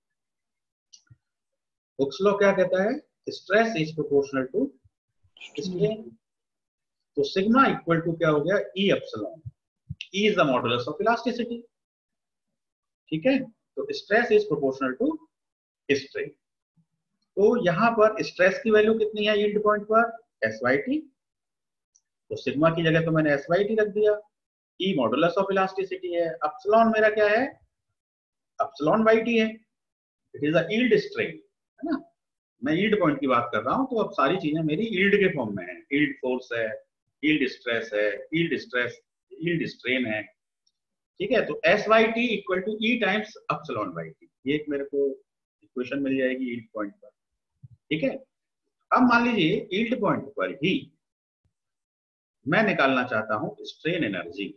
हुक्स लॉ क्या कहता है, stress is proportional to strain. तो सिग्मा इक्वल टू क्या हो गया, E epsilon, E is the modulus of elasticity. ठीक है, तो stress is proportional to strain. तो यहां पर स्ट्रेस की वैल्यू कितनी है यील्ड पॉइंट पर, एस वाई टी। तो सिग्मा की जगह तो मैंने एस वाई टी रख दिया, ई मॉडुलस ऑफ इलास्टिसिटी है, एप्सिलॉन मेरा क्या है, एप्सिलॉन वाई टी है, it is a yield strain, है ना। मैं यील्ड पॉइंट की बात कर रहा हूं, तो अब सारी चीजें मेरी यील्ड के फॉर्म में है, यील्ड फोर्स है, यील्ड स्ट्रेस है, यील्ड स्ट्रेस, यील्ड स्ट्रेन है। ठीक है, तो S Y T equal to E times epsilon Y T, ये एक मेरे को इक्वेशन मिल जाएगी यील्ड पॉइंट पर। ठीक है, अब मान लीजिए यील्ड पॉइंट पर ही मैं निकालना चाहता हूं स्ट्रेन एनर्जी।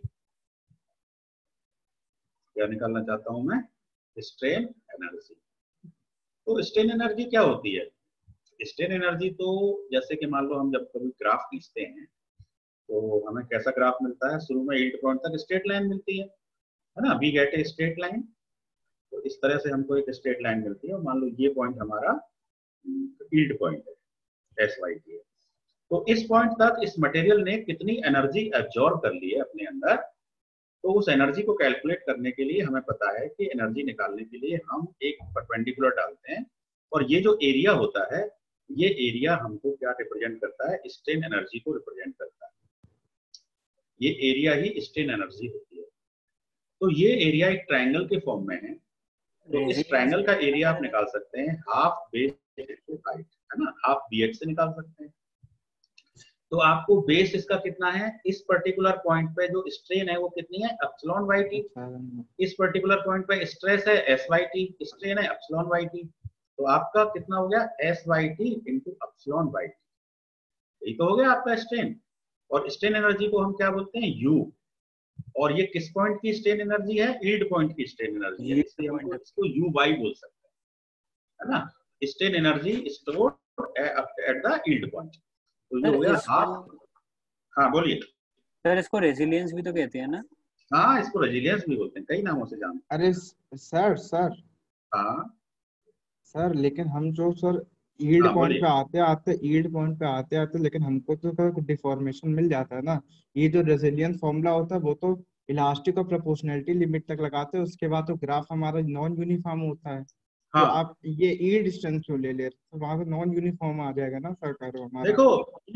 क्या निकालना चाहता हूं मैं, स्ट्रेन एनर्जी। तो स्ट्रेन एनर्जी क्या होती है, स्ट्रेन एनर्जी तो जैसे कि मान लो हम जब कभी ग्राफ खींचते हैं तो हमें कैसा ग्राफ मिलता है, शुरू में यील्ड पॉइंट तक स्ट्रेट लाइन मिलती है ना, we get a straight line. तो इस तरह से हमको एक स्ट्रेट लाइन मिलती है, और मान लो ये पॉइंट हमारा यील्ड पॉइंट है, एस वाई टी है। तो इस पॉइंट तक इस मटेरियल ने कितनी एनर्जी एब्जॉर्ब कर ली है अपने अंदर, तो उस एनर्जी को कैलकुलेट करने के लिए हमें पता है कि एनर्जी निकालने के लिए हम एक परपेंडिकुलर डालते हैं, और ये जो एरिया होता है ये एरिया हमको क्या रिप्रेजेंट करता है, स्ट्रेन एनर्जी को रिप्रेजेंट करता है। ये एरिया ही स्ट्रेन एनर्जी होती है। तो ये एरिया एक ट्रायंगल के फॉर्म में है, तो इस ट्रायंगल का एरिया आप निकाल सकते हैं हाफ बेस इनटू हाइट, है ना, हाफ bh से निकाल सकते हैं। तो आपको बेस इसका कितना है, इस पर्टिकुलर पॉइंट पे जो स्ट्रेन है वो कितनी है, एप्सिलॉन वाई टी। इस पर्टिकुलर पॉइंट पे स्ट्रेस है एस वाई टी, स्ट्रेन है एप्सिलॉन वाई टी। तो आपका कितना हो गया, S Y T into epsilon Y T. यही तो हो गया आपका स्ट्रेन। और स्ट्रेन एनर्जी को हम क्या बोलते हैं, यू। और ये किस पॉइंट की स्ट्रेन एनर्जी है, यील्ड पॉइंट की स्ट्रेन एनर्जी है, इसलिए हम इसको यू बाई बोल सकते हैं, है ना। Strain energy stored at the yield point. तो ये हो गया हाफ। हाँ बोलिए सर, इसको रेजिलियंस भी तो कहते हैं ना? हाँ, इसको रेजिलियंस भी बोलते हैं, कई नामों से जानते अरे सर सर हैं। हाँ सर लेकिन हम जो सर यील्ड हाँ पॉइंट बोलिए। पे आते आते लेकिन हमको तो डिफॉर्मेशन मिल जाता है ना। ये जो रेजिलियंस फॉर्मूला होता है वो तो इलास्टिक और प्रोपोर्शनैलिटी लिमिट तक लगाते हैं, उसके बाद तो ग्राफ हमारा नॉन यूनिफॉर्म होता है। तो हाँ आप ये यील्ड डिस्टेंस क्यों ले ले रहे हो? तो वहां पे नॉन यूनिफॉर्म आ जाएगा ना सर कर्व हमारा। देखो,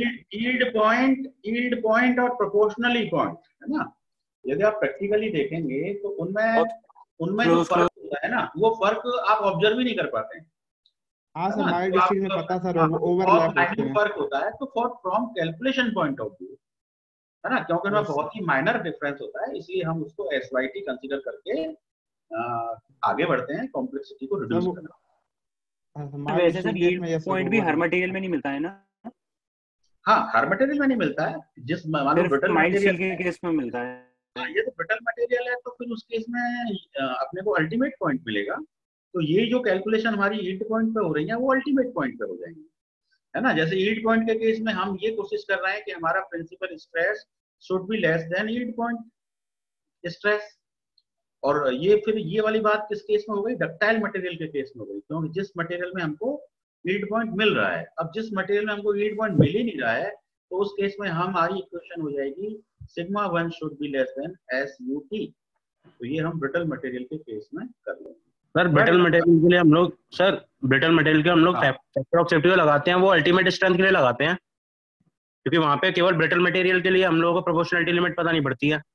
यील्ड पॉइंट और प्रोपोर्शनली पॉइंट, है ना, यदि आप प्रैक्टिकली देखेंगे तो उनमें उनमें जो फर्क होता है ना, वो फर्क आप ऑब्जर्व ही नहीं कर पाते हैं, हाँ है सर, ना। हमारे तो डिस्ट्रिक्ट में पता सर बहुत ओवरलैप होते माइन्यूट हैं। फर्क होता है, तो for from calculation point of view, है ना, क्योंकि उनमें बहुत ही माइनर डिफरेंस होता है, इसलिए हम उसको एसवाईटी कंसीडर करके आगे बढ़ते हैं कॉम्प्लेक्सिटी को रिड्यूस करना। हमारे वैसे सर डिस्ट्रिक्ट में यील्ड ये सब पॉइंट भी हर ओवरलैप। मटेरियल में नहीं मिलता है ना? हाँ, हर मटेरियल में नहीं मिलता है, जिस मान लो सिर्फ ब्रिटल माइल्ड स्टील मटेरियल, के केस में मिलता है। ये तो ब्रिटल मटेरियल है, तो फिर उस केस में अपने को अल्टीमेट पॉइंट मिलेगा। तो ये जो कैलकुलेशन हमारी यील्ड पॉइंट पे हो रही है वो अल्टीमेट पॉइंट पे हो जाएंगी, है ना। जैसे यील्ड पॉइंट के केस में हम ये कोशिश कर रहे हैं कि हमारा principal stress should be less than yield point stress. और ये फिर ये वाली बात किस केस में हो गई, डक्टाइल मटेरियल के केस में हो गई, क्योंकि जिस मटेरियल में हमको यील्ड पॉइंट मिल रहा है, अब जिस मटेरियल में हमको यील्ड पॉइंट मिल ही नहीं रहा है, तो उस केस में हमारी इक्वेशन हो जाएगी sigma 1 should be less than S U T. तो ये हम ब्रिटल मटेरियल के केस में कर लेंगे। सर ब्रिटल मटेरियल के लिए हम लोग फैक्टर ऑफ सेफ्टी जो लगाते हैं वो अल्टीमेट स्ट्रेंथ के लिए लगाते हैं, क्योंकि वहां पे केवल ब्रिटल मटेरियल के लिए हम लोगों को प्रोपोर्शनलिटी लिमिट पता नहीं पड़ती है।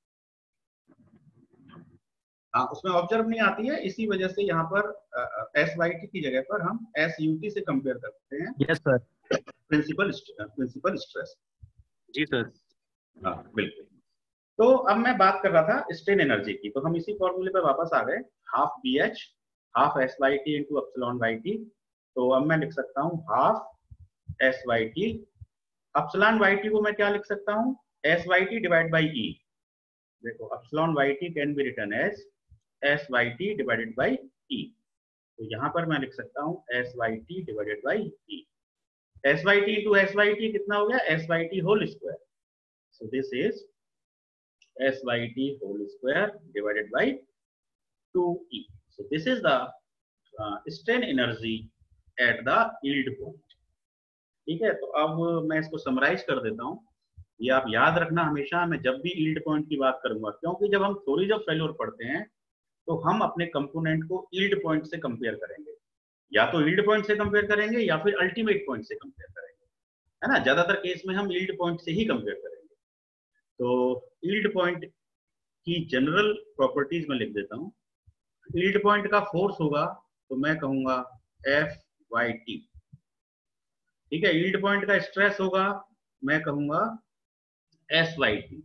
हाँ, उसमें ऑब्जर्व नहीं आती है, इसी वजह से यहाँ पर एस वाई टी की जगह पर हम एस यू टी से कंपेयर करते हैं। Yes sir. Principal stress. जी सर। हाँ बिल्कुल। तो अब मैं बात कर रहा था स्ट्रेन एनर्जी की, तो हम इसी फॉर्मूले पे वापस आ गए, half B H half S Y T into epsilon Y T. तो अब मैं लिख सकता हूँ half S Y T, epsilon Y T को मैं क्या लिख सकता हूँ, S Y T divide by E. देखो, epsilon Y T can be written as S Y T divided by E. तो यहाँ पर मैं लिख सकता हूँ S Y T divided by E. S Y T into S Y T कितना हो गया, S Y T whole square. So this is S Y T whole square divided by 2e. So this is the strain energy at the yield point. ठीक है, तो अब मैं इसको summarise कर देता हूँ। ये आप याद रखना हमेशा, मैं जब भी यील्ड पॉइंट की बात करूंगा, क्योंकि जब हम थ्योरीज ऑफ फेल्योर पढ़ते हैं तो हम अपने कंपोनेंट को यील्ड पॉइंट से कंपेयर करेंगे, या तो यील्ड पॉइंट से कंपेयर करेंगे या फिर अल्टीमेट पॉइंट से कंपेयर करेंगे, है ना। ज्यादातर केस में हम यील्ड पॉइंट से ही कंपेयर करेंगे। तो यील्ड पॉइंट की जनरल प्रॉपर्टीज में लिख देता हूँ। यील्ड पॉइंट का फोर्स होगा तो मैं कहूंगा एफ वाई टी, ठीक है। यील्ड पॉइंट का स्ट्रेस होगा, मैं कहूंगा S Y T.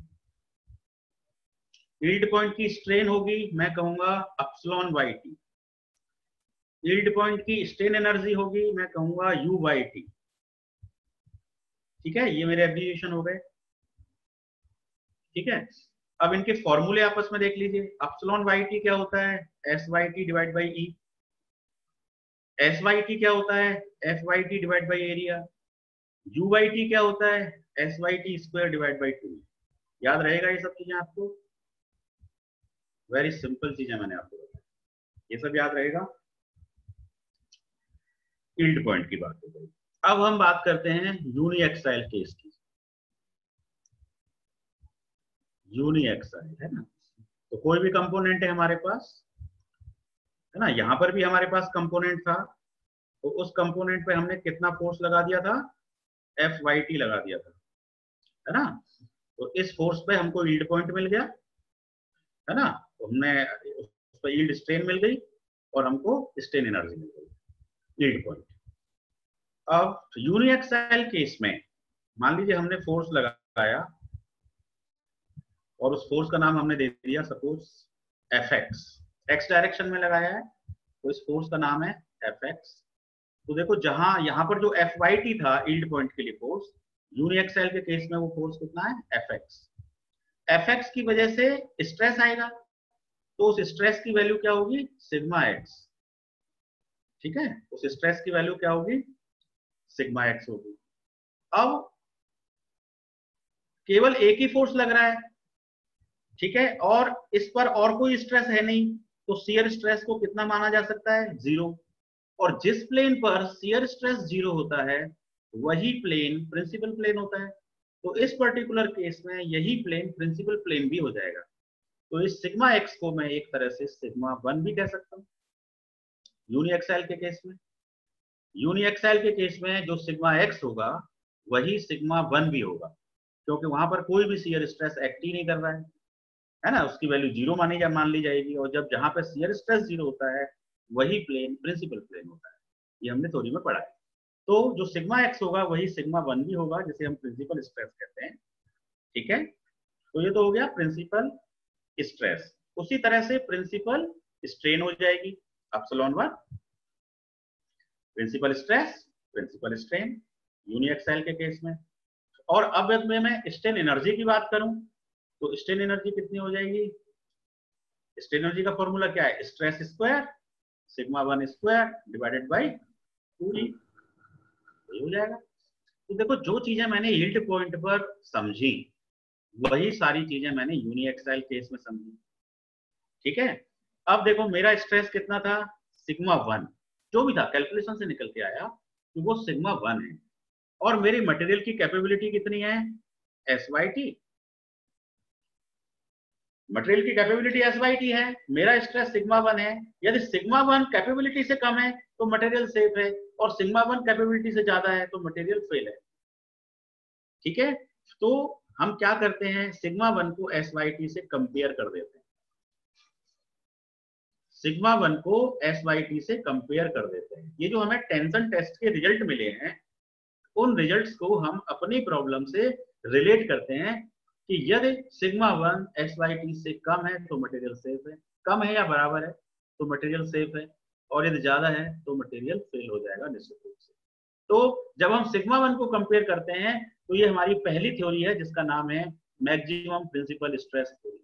Yield point की स्ट्रेन होगी, मैं कहूंगा epsilon Y T. Yield point की स्ट्रेन एनर्जी होगी, मैं कहूंगा यू वाई टी। ठीक है, ये मेरे एब्रिविएशन हो गए, ठीक है। अब इनके फॉर्मूले आपस में देख लीजिए। एप्सिलॉन वाई टी क्या होता है, S Y T divide by E. S Y T क्या होता है, F Y T divide by area. U Y T क्या होता है, S Y T square divide by 2। याद रहेगा ये सब चीजें आपको, वेरी सिंपल चीजें मैंने आपको बताया, ये सब याद रहेगा। यील्ड पॉइंट की बात हो गई। अब हम बात करते हैं यूनिएक्साइल केस की। यूनिएक्साइल है ना, तो कोई भी कंपोनेंट है हमारे पास, है ना। यहां पर भी हमारे पास कंपोनेंट था, तो उस कंपोनेंट पे हमने कितना फोर्स लगा दिया था, एफ वाई टी लगा दिया था, है ना। तो इस फोर्स पे हमको यील्ड पॉइंट मिल गया, है ना। तो हमने उस पर यील्ड स्ट्रेन मिल गई और हमको स्ट्रेन एनर्जी मिल गई, यील्ड पॉइंट। अब यूनिएक्साइल केस में मान लीजिए हमने फोर्स लगाया और उस फोर्स का नाम हमने दे दिया suppose F X, X direction में लगाया है, तो इस फोर्स का नाम है एफ एक्स। तो देखो, जहां यहां पर जो एफ वाई टी था यील्ड पॉइंट के लिए फोर्स, यूनिएक्सल के केस में वो फोर्स कितना है, Fx। Fx की वजह से स्ट्रेस आएगा, तो उस स्ट्रेस की वैल्यू क्या होगी, सिग्मा एक्स। ठीक है, उस स्ट्रेस की वैल्यू क्या होगी, सिग्मा एक्स होगी। अब केवल एक ही फोर्स लग रहा है, ठीक है, और इस पर और कोई स्ट्रेस है नहीं, तो शियर स्ट्रेस को कितना माना जा सकता है, 0। और जिस प्लेन पर शियर स्ट्रेस 0 होता है वही प्लेन प्रिंसिपल प्लेन होता है। तो इस पर्टिकुलर केस में यही प्लेन प्रिंसिपल प्लेन भी हो जाएगा। तो इस सिग्मा एक्स को मैं एक तरह से सिग्मा 1 भी कह सकता हूं यूनिएक्सल के केस में। यूनिएक्सल के केस में जो सिग्मा एक्स होगा वही सिग्मा 1 भी होगा, क्योंकि वहां पर कोई भी शियर स्ट्रेस एक्ट ही नहीं कर रहा है ना, उसकी वैल्यू 0 मान ली जाएगी। और जब जहां पर शियर स्ट्रेस 0 होता है वही प्लेन प्रिंसिपल प्लेन होता है, ये हमने थ्योरी में पढ़ा है। तो जो सिग्मा एक्स होगा वही सिग्मा 1 भी होगा, जिसे हम प्रिंसिपल स्ट्रेस कहते हैं। ठीक है, तो ये तो हो गया प्रिंसिपल स्ट्रेस। उसी तरह से प्रिंसिपल स्ट्रेन हो जाएगी ε1, principal stress principal strain uniaxial के केस में। और अब मैं स्ट्रेन एनर्जी की बात करूं तो स्ट्रेन एनर्जी कितनी हो जाएगी, स्ट्रेन एनर्जी का फॉर्मूला क्या है, stress square sigma 1 square divided by 2e, हो जाएगा। तो देखो जो चीजें मैंने यील्ड पॉइंट पर समझी वही सारी चीजें मैंने यूनिएक्सल केस में समझी। ठीक है, अब देखो मेरा स्ट्रेस कितना था, सिग्मा 1, जो भी था कैलकुलेशन से निकल के आया कि वो सिग्मा 1 है। और मेरी मटेरियल की कैपेबिलिटी कितनी है, SYT, मटेरियल की कैपेबिलिटी SYT है, मेरा स्ट्रेस सिग्मा 1 है। यदि सिग्मा 1 कैपेबिलिटी से कम है तो मटेरियल सेफ है, और सिग्मा 1 कैपेबिलिटी से ज्यादा है तो मटेरियल फेल है। ठीक है, तो हम क्या करते हैं, सिग्मा 1 को SYT से कंपेयर कर देते हैं, सिग्मा 1 को SYT से कंपेयर कर देते हैं। ये जो हमें टेंशन टेस्ट के रिजल्ट मिले हैं उन रिजल्ट्स को हम अपनी प्रॉब्लम से रिलेट करते हैं कि यदि सिग्मा 1 SYT से कम है तो मटेरियल सेफ है, कम है या बराबर है तो मटेरियल सेफ है, और यदि ज्यादा है तो मटेरियल फेल हो जाएगा निश्चित रूप से। तो जब हम सिग्मा 1 को कंपेयर करते हैं तो ये हमारी पहली थ्योरी है जिसका नाम है मैक्सिमम प्रिंसिपल स्ट्रेस थ्योरी।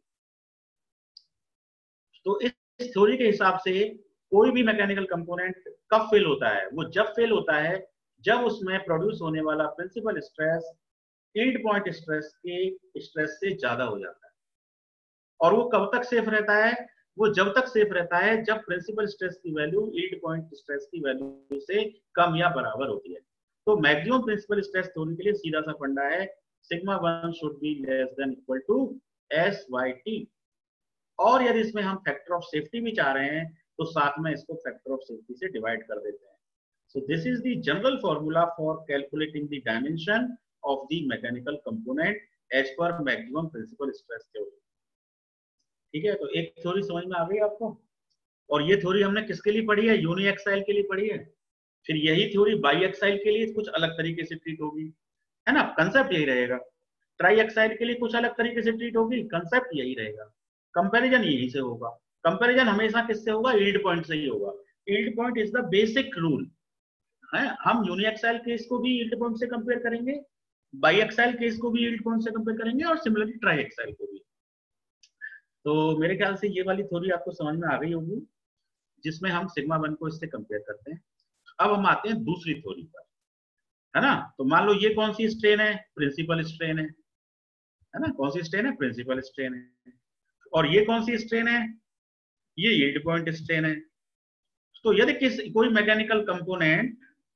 तो इस थ्योरी के हिसाब से कोई भी मैकेनिकल कंपोनेंट कब फेल होता है, वो जब फेल होता है जब उसमें प्रोड्यूस होने वाला principal stress yield point stress के स्ट्रेस से ज्यादा हो जाता है। और वो कब तक सेफ रहता है, वो जब तक सेफ रहता है जब प्रिंसिपल स्ट्रेस की वैल्यू यील्ड पॉइंट स्ट्रेस की वैल्यू से कम या बराबर होती है। तो मैक्सिमम प्रिंसिपल स्ट्रेस थ्योरी के लिए सीधा सा फंडा है, sigma 1 should be less than equal to SYT। और यदि इसमें हम फैक्टर ऑफ सेफ्टी भी चाह रहे हैं तो साथ में इसको फैक्टर ऑफ सेफ्टी से डिवाइड कर देते हैं। So this is the general formula for calculating the dimension of the mechanical component as per maximum principal stress theory। ठीक है, तो एक थ्योरी समझ में आ गई आपको। और ये थ्योरी हमने किसके लिए पढ़ी है, यूनिएक्साइल के लिए पढ़ी है। फिर यही थ्योरी बाईएक्साइल के लिए कुछ अलग तरीके से ट्रीट होगी, है ना, कंसेप्ट यही रहेगा। ट्राईएक्साइल के लिए कुछ अलग तरीके से ट्रीट होगी, कंसेप्ट यही रहेगा। कंपैरिजन यही से होगा, कंपैरिजन हमेशा किससे होगा, यील्ड पॉइंट से ही होगा। Yield point is the basic rule है। हम यूनिएक्साइल केस को भी यील्ड पॉइंट से कंपेयर करेंगे, बाईएक्साइल केस को भी यील्ड पॉइंट से कंपेयर करेंगे, और सिमिलरली ट्राईएक्साइल को भी। तो मेरे ख्याल से ये वाली थ्योरी आपको समझ में आ गई होगी जिसमें हम सिग्मा 1 को इससे कंपेयर करते हैं। अब हम आते हैं दूसरी थ्योरी पर, है ना। तो मान लो ये कौन सी स्ट्रेन है, प्रिंसिपल स्ट्रेन है ना, कौन सी स्ट्रेन है, प्रिंसिपल स्ट्रेन है। और ये कौन सी स्ट्रेन है, ये यील्ड पॉइंट स्ट्रेन है। तो यदि कोई मैकेनिकल कंपोनेंट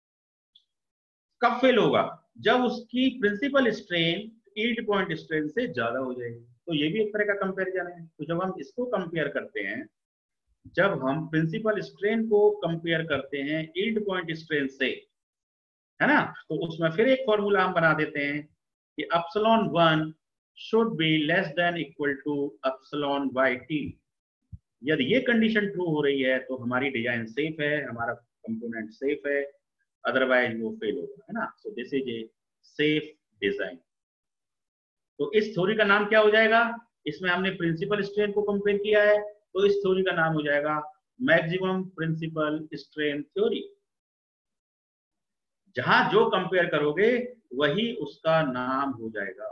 कब फेल होगा, जब उसकी principal strain yield point strain से ज्यादा हो जाएगी। तो ये भी एक तरह का कंपैरिजन है। तो जब हम इसको कंपेयर करते हैं, जब हम प्रिंसिपल स्ट्रेन को कंपेयर करते हैं यील्ड पॉइंट स्ट्रेन से, है ना, तो उसमें फिर एक फॉर्मूला हम बना देते हैं कि ε1 should be less than equal to ε/t। यदि ये कंडीशन ट्रू हो रही है तो हमारी डिजाइन सेफ है, हमारा कंपोनेंट सेफ है, अदरवाइज वो फेल होगा, है ना। So this is a safe design. तो इस थ्योरी का नाम क्या हो जाएगा, इसमें हमने प्रिंसिपल स्ट्रेन को कंपेयर किया है तो इस थ्योरी का नाम हो जाएगा मैक्सिमम प्रिंसिपल स्ट्रेन थ्योरी। जहां जो कंपेयर करोगे वही उसका नाम हो जाएगा।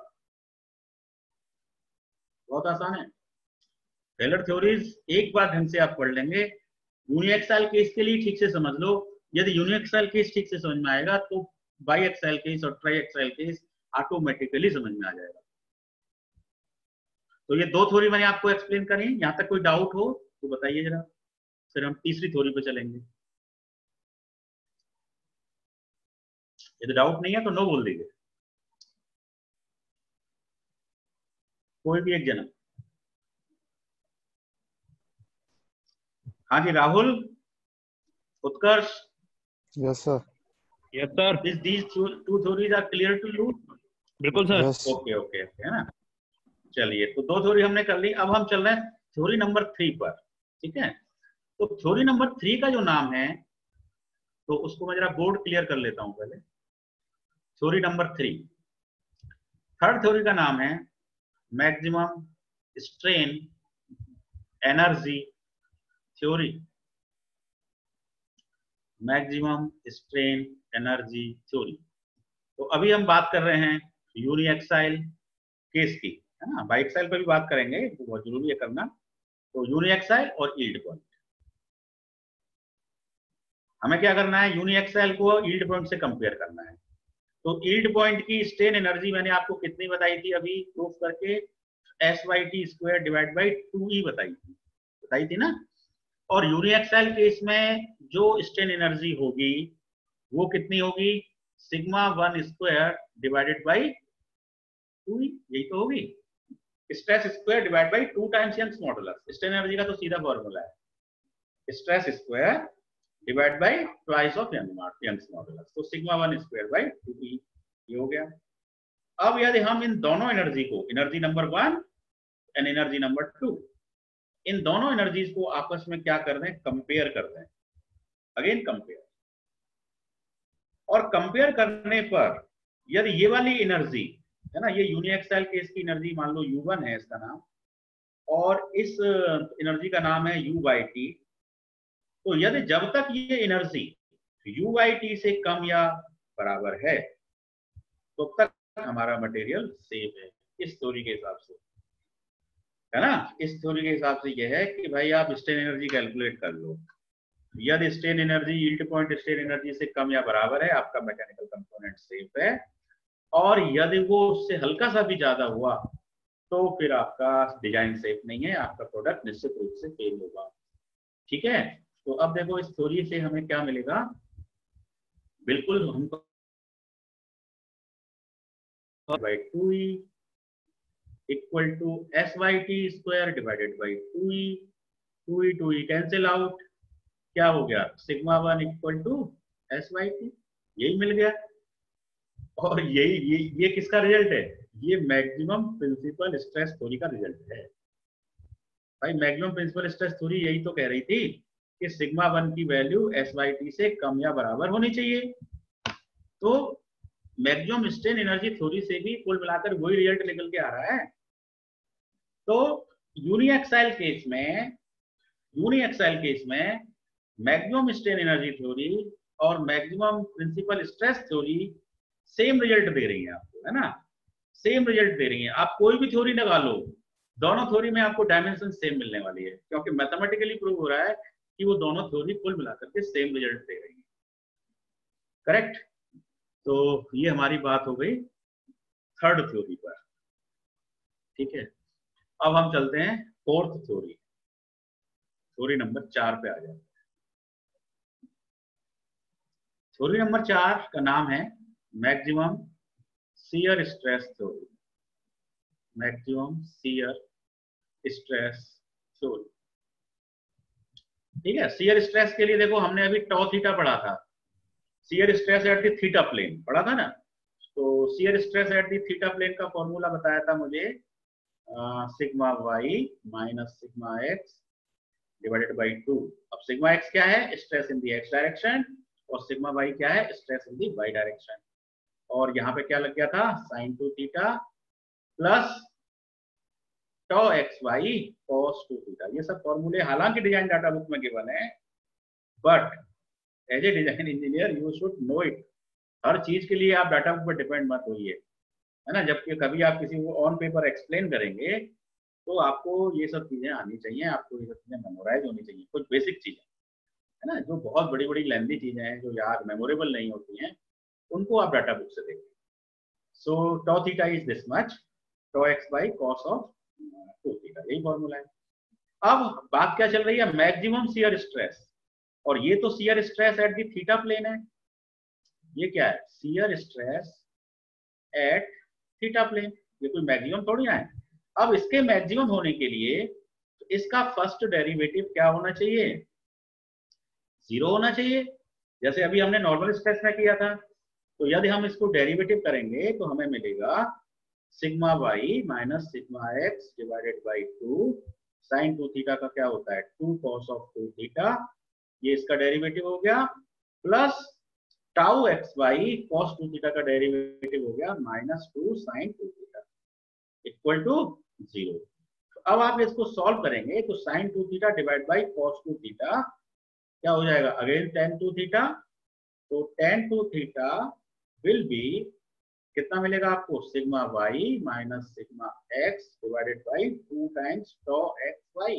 बहुत आसान है। टेलर थ्योरीज एक बार ढंग से आप पढ़ लेंगे, यूनिएक्सल केस के लिए ठीक से समझ लो। यदि यूनिएक्सल केस ठीक से समझ में आएगा तो बाई एक्सल केस और ट्राई एक्सल केस ऑटोमेटिकली समझ में आ जाएगा। तो ये दो थ्योरी मैंने आपको एक्सप्लेन करी। यहां तक कोई डाउट हो तो बताइए जरा, फिर हम तीसरी थ्योरी पे चलेंगे। यदि डाउट नहीं है तो नो बोल दीजिए, कोई भी एक जना। हाँ जी, Rahul, Utkarsh. Yes sir. Yes sir. these two theories are clear to you? बिल्कुल sir. Yes. Okay okay okay, है ना। चलिए, तो दो थ्योरी हमने कर ली। अब हम चल रहे हैं थ्योरी नंबर 3 पर। ठीक है, तो थ्योरी नंबर 3 का जो नाम है, तो उसको मैं जरा बोर्ड क्लियर कर लेता हूं पहले। थ्योरी नंबर 3, थर्ड थ्योरी का नाम है maximum strain energy theory. Maximum strain energy theory. तो अभी हम बात कर रहे हैं यूनिएक्साइल केस की, है ना। बाइएक्साइल पर भी बात करेंगे, तो बहुत जरूरी है करना। तो यूनिएक्साइल और यील्ड पॉइंट, हमें क्या करना है, यूनिएक्साइल को यील्ड पॉइंट से कंपेयर करना है। तो यील्ड पॉइंट की स्ट्रेन एनर्जी मैंने आपको कितनी बताई थी अभी प्रूफ करके, SYT² डिवाइड बाई 2E बताई थी ना। और यूनिएक्साइल केस में जो स्ट्रेन एनर्जी होगी वो कितनी होगी, σ1² डिवाइडेड बाई 2E, यही तो होगी। Stress square divide by 2 times Young's modulus. Strain energy का तो सीधा फॉर्मूला है, stress square divide by twice of Young's modulus. तो σ1² बाई 2E, ये हो गया। अब यदि हम इन दोनों एनर्जी को, energy number 1 and energy number 2, इन दोनों एनर्जीज को आपस में क्या कर रहे हैं, कंपेयर कर रहे हैं। अगेन कंपेयर, और कंपेयर करने पर यदि ये वाली एनर्जी है ना, ये यूनिएक्साइल केस की एनर्जी मान लो U1 है इसका नाम, और इस एनर्जी का नाम है U/T। तो यदि जब तक ये एनर्जी U/T से कम या बराबर है तो तक हमारा मटेरियल सेफ है, इस थ्योरी के हिसाब से, है ना। इस थ्योरी के हिसाब से ये है कि भाई आप स्ट्रेन एनर्जी कैलकुलेट कर लो। यदि strain energy yield point strain energy से कम या बराबर है, आपका मैकेनिकल कंपोनेंट सेफ है। और यदि वो उससे हल्का सा भी ज्यादा हुआ तो फिर आपका डिजाइन सेफ नहीं है, आपका प्रोडक्ट निश्चित रूप से फेल होगा। ठीक है, तो अब देखो इस थ्योरी से हमें क्या मिलेगा, बिल्कुल हमको by 2E equal to SYT² divided by 2E। 2E cancel out, क्या हो गया, σ1 इक्वल टू SYT, यही मिल गया। और ये किसका रिजल्ट है, ये मैक्सिमम प्रिंसिपल स्ट्रेस थ्योरी का रिजल्ट है। भाई मैक्सिमम प्रिंसिपल स्ट्रेस थ्योरी यही तो कह रही थी कि σ1 की वैल्यू SYT से कम या बराबर होनी चाहिए। तो मैक्सिमम स्ट्रेन एनर्जी थ्योरी से भी कुल मिलाकर वही रिजल्ट निकल के आ रहा है। तो यूनिएक्साइल केस में मैक्सिमम स्ट्रेन एनर्जी थ्योरी और maximum principal stress theory same result दे रही है आपको, है ना, सेम रिजल्ट दे रही है। आप कोई भी थ्योरी लगा लो, दोनों थ्योरी में आपको डायमेंशन सेम मिलने वाली है, क्योंकि मैथमेटिकली प्रूव हो रहा है कि वो दोनों थ्योरी कुल मिलाकर के सेम रिजल्ट दे रही है। करेक्ट। तो ये हमारी बात हो गई थर्ड थ्योरी पर। ठीक है, अब हम चलते हैं फोर्थ थ्योरी, थ्योरी नंबर 4 पे आ जाते हैं। थ्योरी नंबर 4 का नाम है maximum shear stress theory. Maximum shear stress theory. ठीक है, शियर स्ट्रेस के लिए देखो हमने अभी टॉ थीटा पढ़ा था, shear stress at the theta plane पढ़ा था ना। तो shear stress at the theta plane का फॉर्मूला बताया था मुझे σy minus σx divided by 2। अब σx क्या है, stress in the x direction, और σy क्या है, stress in the y direction. और यहाँ पे क्या लग गया था, sin 2 theta plus tau xy cos 2 theta. ये सब फॉर्मूले हालांकि डिजाइन डाटा बुक में गिवन है, but as a design engineer you should know it, हर चीज के लिए आप डाटा बुक पर डिपेंड मत होइए, है ना। जबकि कभी आप किसी को ऑन पेपर एक्सप्लेन करेंगे तो आपको ये सब चीजें आनी चाहिए, आपको ये सब चीजें मेमोराइज होनी चाहिए, कुछ बेसिक चीजें, है ना। जो बहुत बड़ी बड़ी लेंथी चीजें हैं जो याद मेमोरेबल नहीं होती हैं, उनको आप डाटा बुक से देखिए। So tau theta is this much, tau x by cos of 2 theta, यही फॉर्मूला है। अब बात क्या चल रही है, मैक्सिमम शियर स्ट्रेस, और ये तो shear stress at the theta plane है। ये क्या है, shear stress at theta plane, ये कोई मैक्सिमम थोड़ी ना है। अब इसके मैक्सिमम होने के लिए तो इसका फर्स्ट डेरिवेटिव क्या होना चाहिए, 0 होना चाहिए, जैसे अभी हमने नॉर्मल स्ट्रेस में किया था। तो यदि हम इसको डेरिवेटिव करेंगे तो हमें मिलेगा sigma Y minus sigma X divided by 2 sine 2 theta का क्या होता है 2 कॉस ऑफ 2 थीटा, ये इसका डेरिवेटिव हो गया, plus tau X by cos 2 theta का डेरिवेटिव हो गया minus 2 sine 2 theta equal to 0। अब आप इसको सॉल्व करेंगे तो sine 2 theta divide by cos 2 theta क्या हो जाएगा, अगेन tan 2 थीटा। तो tan 2 थीटा विल बी कितना मिलेगा आपको, sigma Y minus sigma X divided by 2 times tau X Y,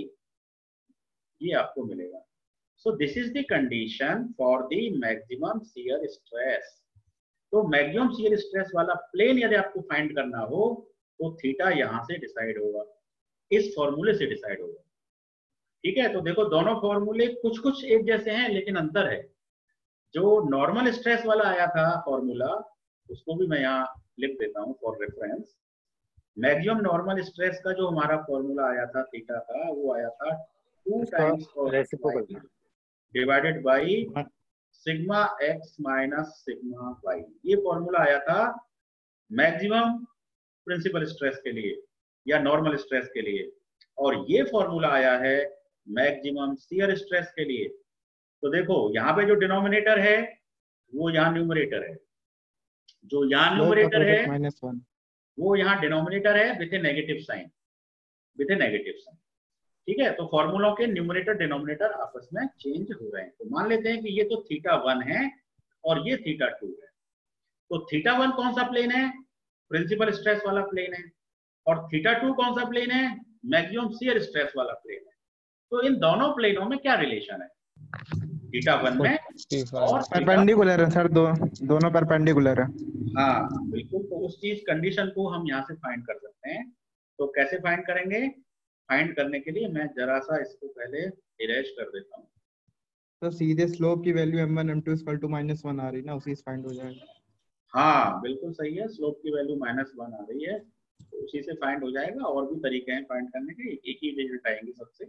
ये आपको मिलेगा। So this is the condition for the maximum shear stress. तो मैक्सिमम शियर स्ट्रेस वाला plane यदि आपको फाइंड करना हो तो थीटा यहां से डिसाइड होगा, इस फॉर्मूले से डिसाइड होगा, ठीक है। तो देखो दोनों फॉर्मूले कुछ कुछ एक जैसे हैं लेकिन अंतर है। जो नॉर्मल स्ट्रेस वाला आया था फॉर्मूला, उसको भी मैं यहाँ लिख देता हूँ for reference. Maximum normal stress का जो हमारा फॉर्मूला आया था थीटा का, वो आया था 2 times divided by sigma x minus sigma Y, ये फॉर्मूला आया था मैक्सिमम प्रिंसिपल स्ट्रेस के लिए या नॉर्मल स्ट्रेस के लिए, और ये फॉर्मूला आया है मैक्सिमम शियर स्ट्रेस के लिए। तो देखो यहाँ पे जो डिनोमिनेटर है वो यहाँ न्यूमरेटर है, जो यहाँ न्यूमरेटर है -1 वो यहाँ डिनोमिनेटर है with a negative sign, with a negative sign, ठीक है। तो फॉर्मूलों के न्यूमरेटर डिनोमिनेटर आपस में चेंज हो रहे हैं। तो मान लेते हैं कि ये तो थीटा 1 है और ये थीटा 2 है। तो थीटा 1 कौन सा प्लेन है, प्रिंसिपल स्ट्रेस वाला प्लेन है, और थीटा 2 कौन सा प्लेन है, मैक्सिमम शियर स्ट्रेस वाला प्लेन है। तो इन दोनों प्लेनों में क्या रिलेशन है, थीटा 1 में और परपेंडिकुलर है सर, दोनों परपेंडिकुलर है। हाँ बिल्कुल। तो उस चीज कंडीशन को हम यहाँ से फाइंड कर सकते हैं। तो कैसे फाइंड करेंगे, फाइंड करने के लिए मैं जरा सा इसको पहले इरेज कर देता हूँ। तो सीधे स्लोप की वैल्यू m1 m2 -1 आ रही ना, उसी से फाइंड हो जाएगा। हाँ बिल्कुल सही है, स्लोप की वैल्यू -1 आ रही है, तो उसी से फाइंड हो जाएगा। और भी तरीके हैं फाइंड करने के, एक ही रिजल्ट आएंगे सबसे।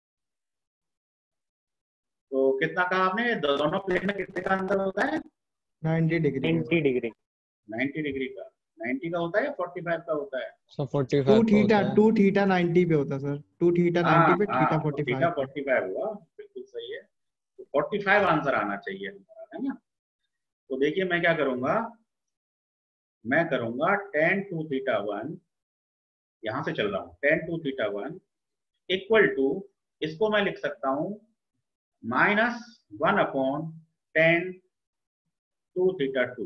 तो कितना कहा आपने, दोनों प्लेन में कितने का अंतर होता है, 90 डिग्री 90 डिग्री 90 डिग्री का। 90 का होता है, 45 का होता है। सो 45 2 थीटा 90 पे होता है सर, 2 थीटा 90 पे, थीटा 45 थीटा 45 हुआ, बिल्कुल सही है। तो 45 आंसर आना चाहिए हमारा, है ना। तो देखिए मैं क्या करूंगा, मैं करूंगा tan 2 थीटा 1, यहां से चल रहा हूं, tan 2 थीटा 1 इक्वल टू, इसको मैं लिख सकता हूं -1 अपॉन tan 2 थीटा 2,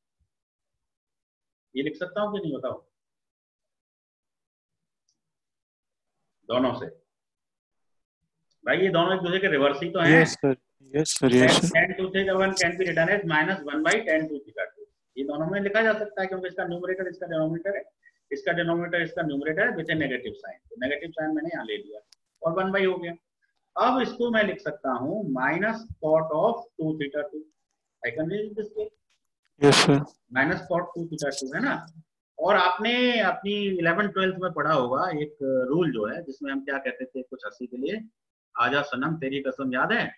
ये लिख सकता हूं कि नहीं, बताओ दोनों से। भाई ये दोनों एक दूसरे के रिवर्स ही तो हैं। Yes sir tan 2 theta 1 can be written as -1 by tan 2 theta 2, ये दोनों में लिखा जा सकता है क्योंकि इसका न्यूमरेटर इसका डिनोमिनेटर है, इसका डिनोमिनेटर इसका न्यूमरेटर है विद ए नेगेटिव साइन। तो नेगेटिव साइन मैंने यहाँ ले लिया और 1 बाई हो गया। अब इसको मैं लिख सकता हूँ -cot of 2 theta 2, I can read this way, yes sir -cot 2 theta 2, है ना। और आपने अपनी 11th-12th में पढ़ा होगा एक रूल जो है जिसमें हम क्या कहते थे कुछ हंसी के लिए, आजा सनम तेरी कसम, याद है,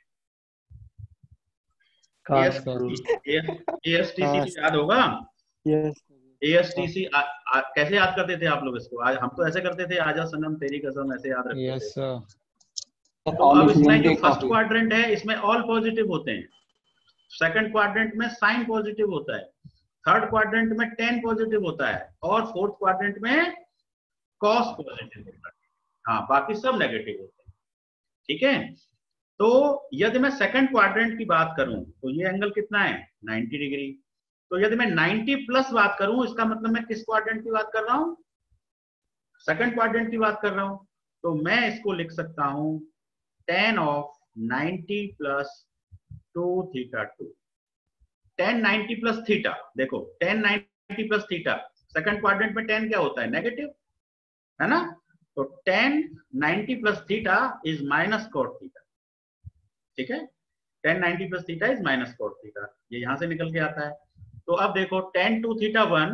ASTC याद होगा। ASTC कैसे याद करते थे आप लोग इसको, आज हम तो ऐसे करते थे, आजा सनम तेरी कसम, ऐसे याद रखते थे। तो अब इसमें जो फर्स्ट क्वाड्रेंट है इसमें ऑल पॉजिटिव होते हैं, सेकंड क्वाड्रेंट में साइन पॉजिटिव होता है, थर्ड क्वाड्रेंट में tan पॉजिटिव होता है, और फोर्थ क्वाड्रेंट में कॉस पॉजिटिव होता है। हाँ बाकी सब नेगेटिव होते हैं, ठीक है। तो यदि मैं सेकंड क्वाड्रेंट की बात करूं तो ये एंगल कितना है, 90 डिग्री। तो यदि मैं 90 प्लस बात करूं, इसका मतलब मैं किस क्वाड्रेंट की बात कर रहा हूं? सेकंड क्वाड्रेंट की बात कर रहा हूं। तो मैं इसको लिख सकता हूं tan of 90 plus 2 theta 2। tan 90 plus theta, देखो tan 90 plus theta, second quadrant में tan क्या होता है? नेगेटिव, है ना? तो tan 90 plus theta is minus cot theta. ठीक है, tan 90 plus theta is minus cot theta, ये यहां से निकल के आता है। तो अब देखो tan 2 theta 1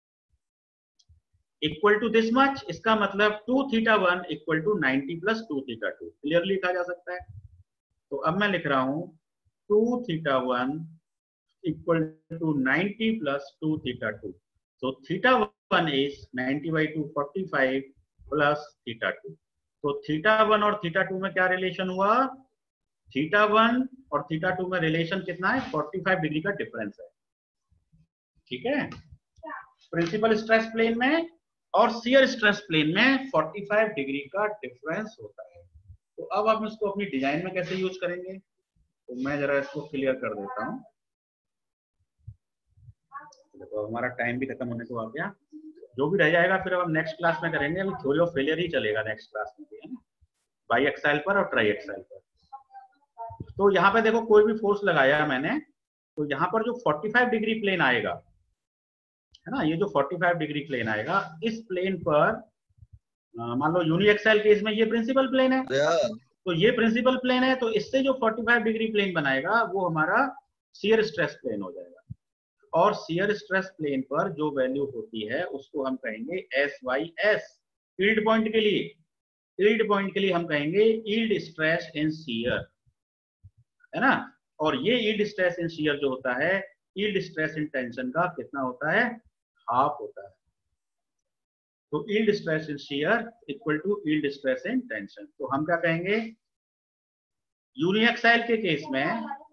equal to this much, इसका मतलब 2 theta 1 equal to 90 plus 2 theta 2, clearly लिखा जा सकता है। तो अब मैं लिख रहा हूं 2 theta 1 equal to 90 plus 2 theta 2। तो theta 1 is 90 by 2 45 plus theta 2। तो थीटा 1 और थीटा 2 में क्या रिलेशन हुआ? थीटा 1 और थीटा 2 में रिलेशन कितना है? 45 डिग्री का डिफरेंस है। ठीक है, प्रिंसिपल स्ट्रेस प्लेन में और शियर स्ट्रेस प्लेन में 45 डिग्री का डिफरेंस होता है। तो अब हम इसको अपनी डिजाइन में कैसे यूज करेंगे? तो मैं जरा इसको क्लियर कर देता हूं। देखो हमारा टाइम भी खत्म होने को आ गया, जो भी रह जाएगा फिर अब हम नेक्स्ट क्लास में करेंगे। अभी थ्योरी ऑफ फेलियर ही चलेगा नेक्स्ट क्लास में, है ना, बाई एक्साइल पर और ट्राई एक्साइल पर। तो यहाँ पे देखो कोई भी फोर्स लगाया मैंने, तो यहाँ पर जो 45 डिग्री प्लेन आएगा, है ना, ये जो 45 डिग्री प्लेन आएगा, इस प्लेन पर मान लो यूनिएक्सियल केस में ये प्रिंसिपल प्लेन है, तो ये प्रिंसिपल प्लेन है, तो इससे जो 45 डिग्री प्लेन बनाएगा वो हमारा शियर स्ट्रेस प्लेन हो जाएगा। और शियर स्ट्रेस प्लेन पर जो वैल्यू होती है उसको हम कहेंगे SYS। यील्ड पॉइंट के लिए, यील्ड पॉइंट के लिए हम कहेंगे यील्ड स्ट्रेस इन शियर, है ना। और ये यील्ड स्ट्रेस इन शियर जो होता है, यील्ड स्ट्रेस इन टेंशन का कितना होता है? हाफ होता है। तो yield stress in shear equal to yield stress in tension. तो हम क्या कहेंगे? यूनिएक्सियल के केस में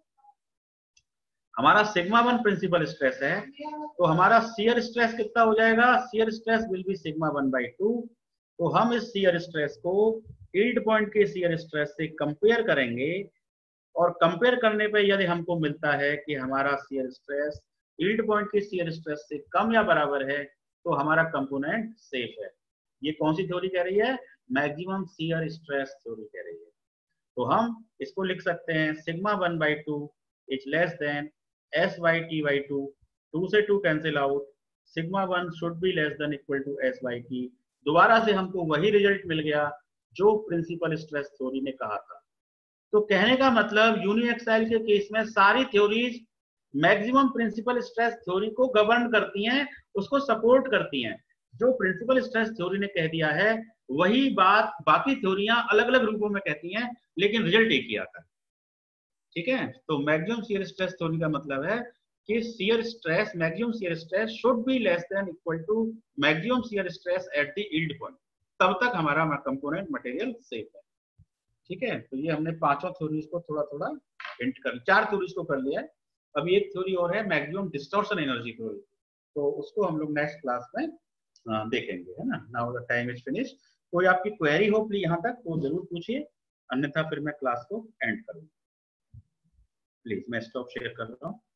हमारा सिग्मा 1 प्रिंसिपल स्ट्रेस है, तो हमारा शियर स्ट्रेस कितना हो जाएगा? Shear stress will be sigma 1/2। तो हम इस शियर स्ट्रेस को यील्ड पॉइंट के शियर स्ट्रेस से कंपेयर करेंगे, और कंपेयर करने पे यदि हमको मिलता है कि हमारा शियर स्ट्रेस यील्ड पॉइंट के शियर स्ट्रेस से कम या बराबर है, तो हमारा कंपोनेंट सेफ है। ये कौन सी थ्योरी कह रही है? मैक्सिमम शियर स्ट्रेस थ्योरी कह रही है। तो हम इसको लिख सकते हैं sigma 1/2 is less than S/T/2। 2 से 2 cancel out, sigma 1 should be less than equal to S/T। दोबारा से हमको वही रिजल्ट मिल गया जो प्रिंसिपल स्ट्रेस थ्योरी ने कहा था। तो कहने का मतलब यूनिएक्सियल के केस में सारी theories maximum principal stress theory को गवर्न करती हैं, उसको सपोर्ट करती हैं। जो प्रिंसिपल स्ट्रेस थ्योरी ने कह दिया है वही बात बाकी थ्योरियां अलग अलग रूपों में कहती हैं, लेकिन रिजल्ट एक ही आता है। ठीक है, तो मैक्सिमम शियर स्ट्रेस थ्योरी का मतलब है कि shear stress, maximum shear stress should be less than equal to maximum shear stress at the yield point, तब तक हमारा कंपोनेंट मटेरियल सेफ है। ठीक है, तो ये हमने पांचों थ्योरीज को थोड़ा थोड़ा हिंट कर, 4 थ्योरीज को कर लिया है। अभी एक थ्योरी और है मैक्सिमम डिस्टॉर्शन एनर्जी थ्योरी, तो उसको हम लोग नेक्स्ट क्लास में देखेंगे, है ना। Now the time is finish. कोई आपकी क्वेरी हो प्लीज यहाँ तक तो जरूर पूछिए, अन्यथा फिर मैं क्लास को एंड करूँगा। प्लीज मैं स्टॉप शेयर कर रहा हूँ।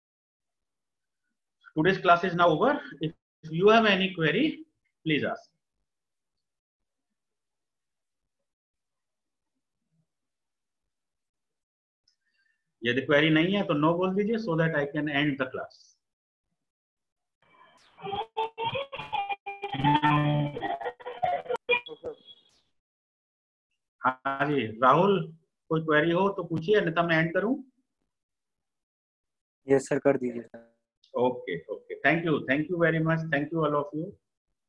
Today's class is now over. If you have any query please ask. यदि क्वेरी नहीं है तो नो बोल दीजिए, so that I can end the class. हाँ जी राहुल, कोई क्वेरी हो तो पूछिए, अन्यथा मैं एंड करूं। यस सर, कर दीजिए sir. Okay okay, thank you very much, thank you all of you.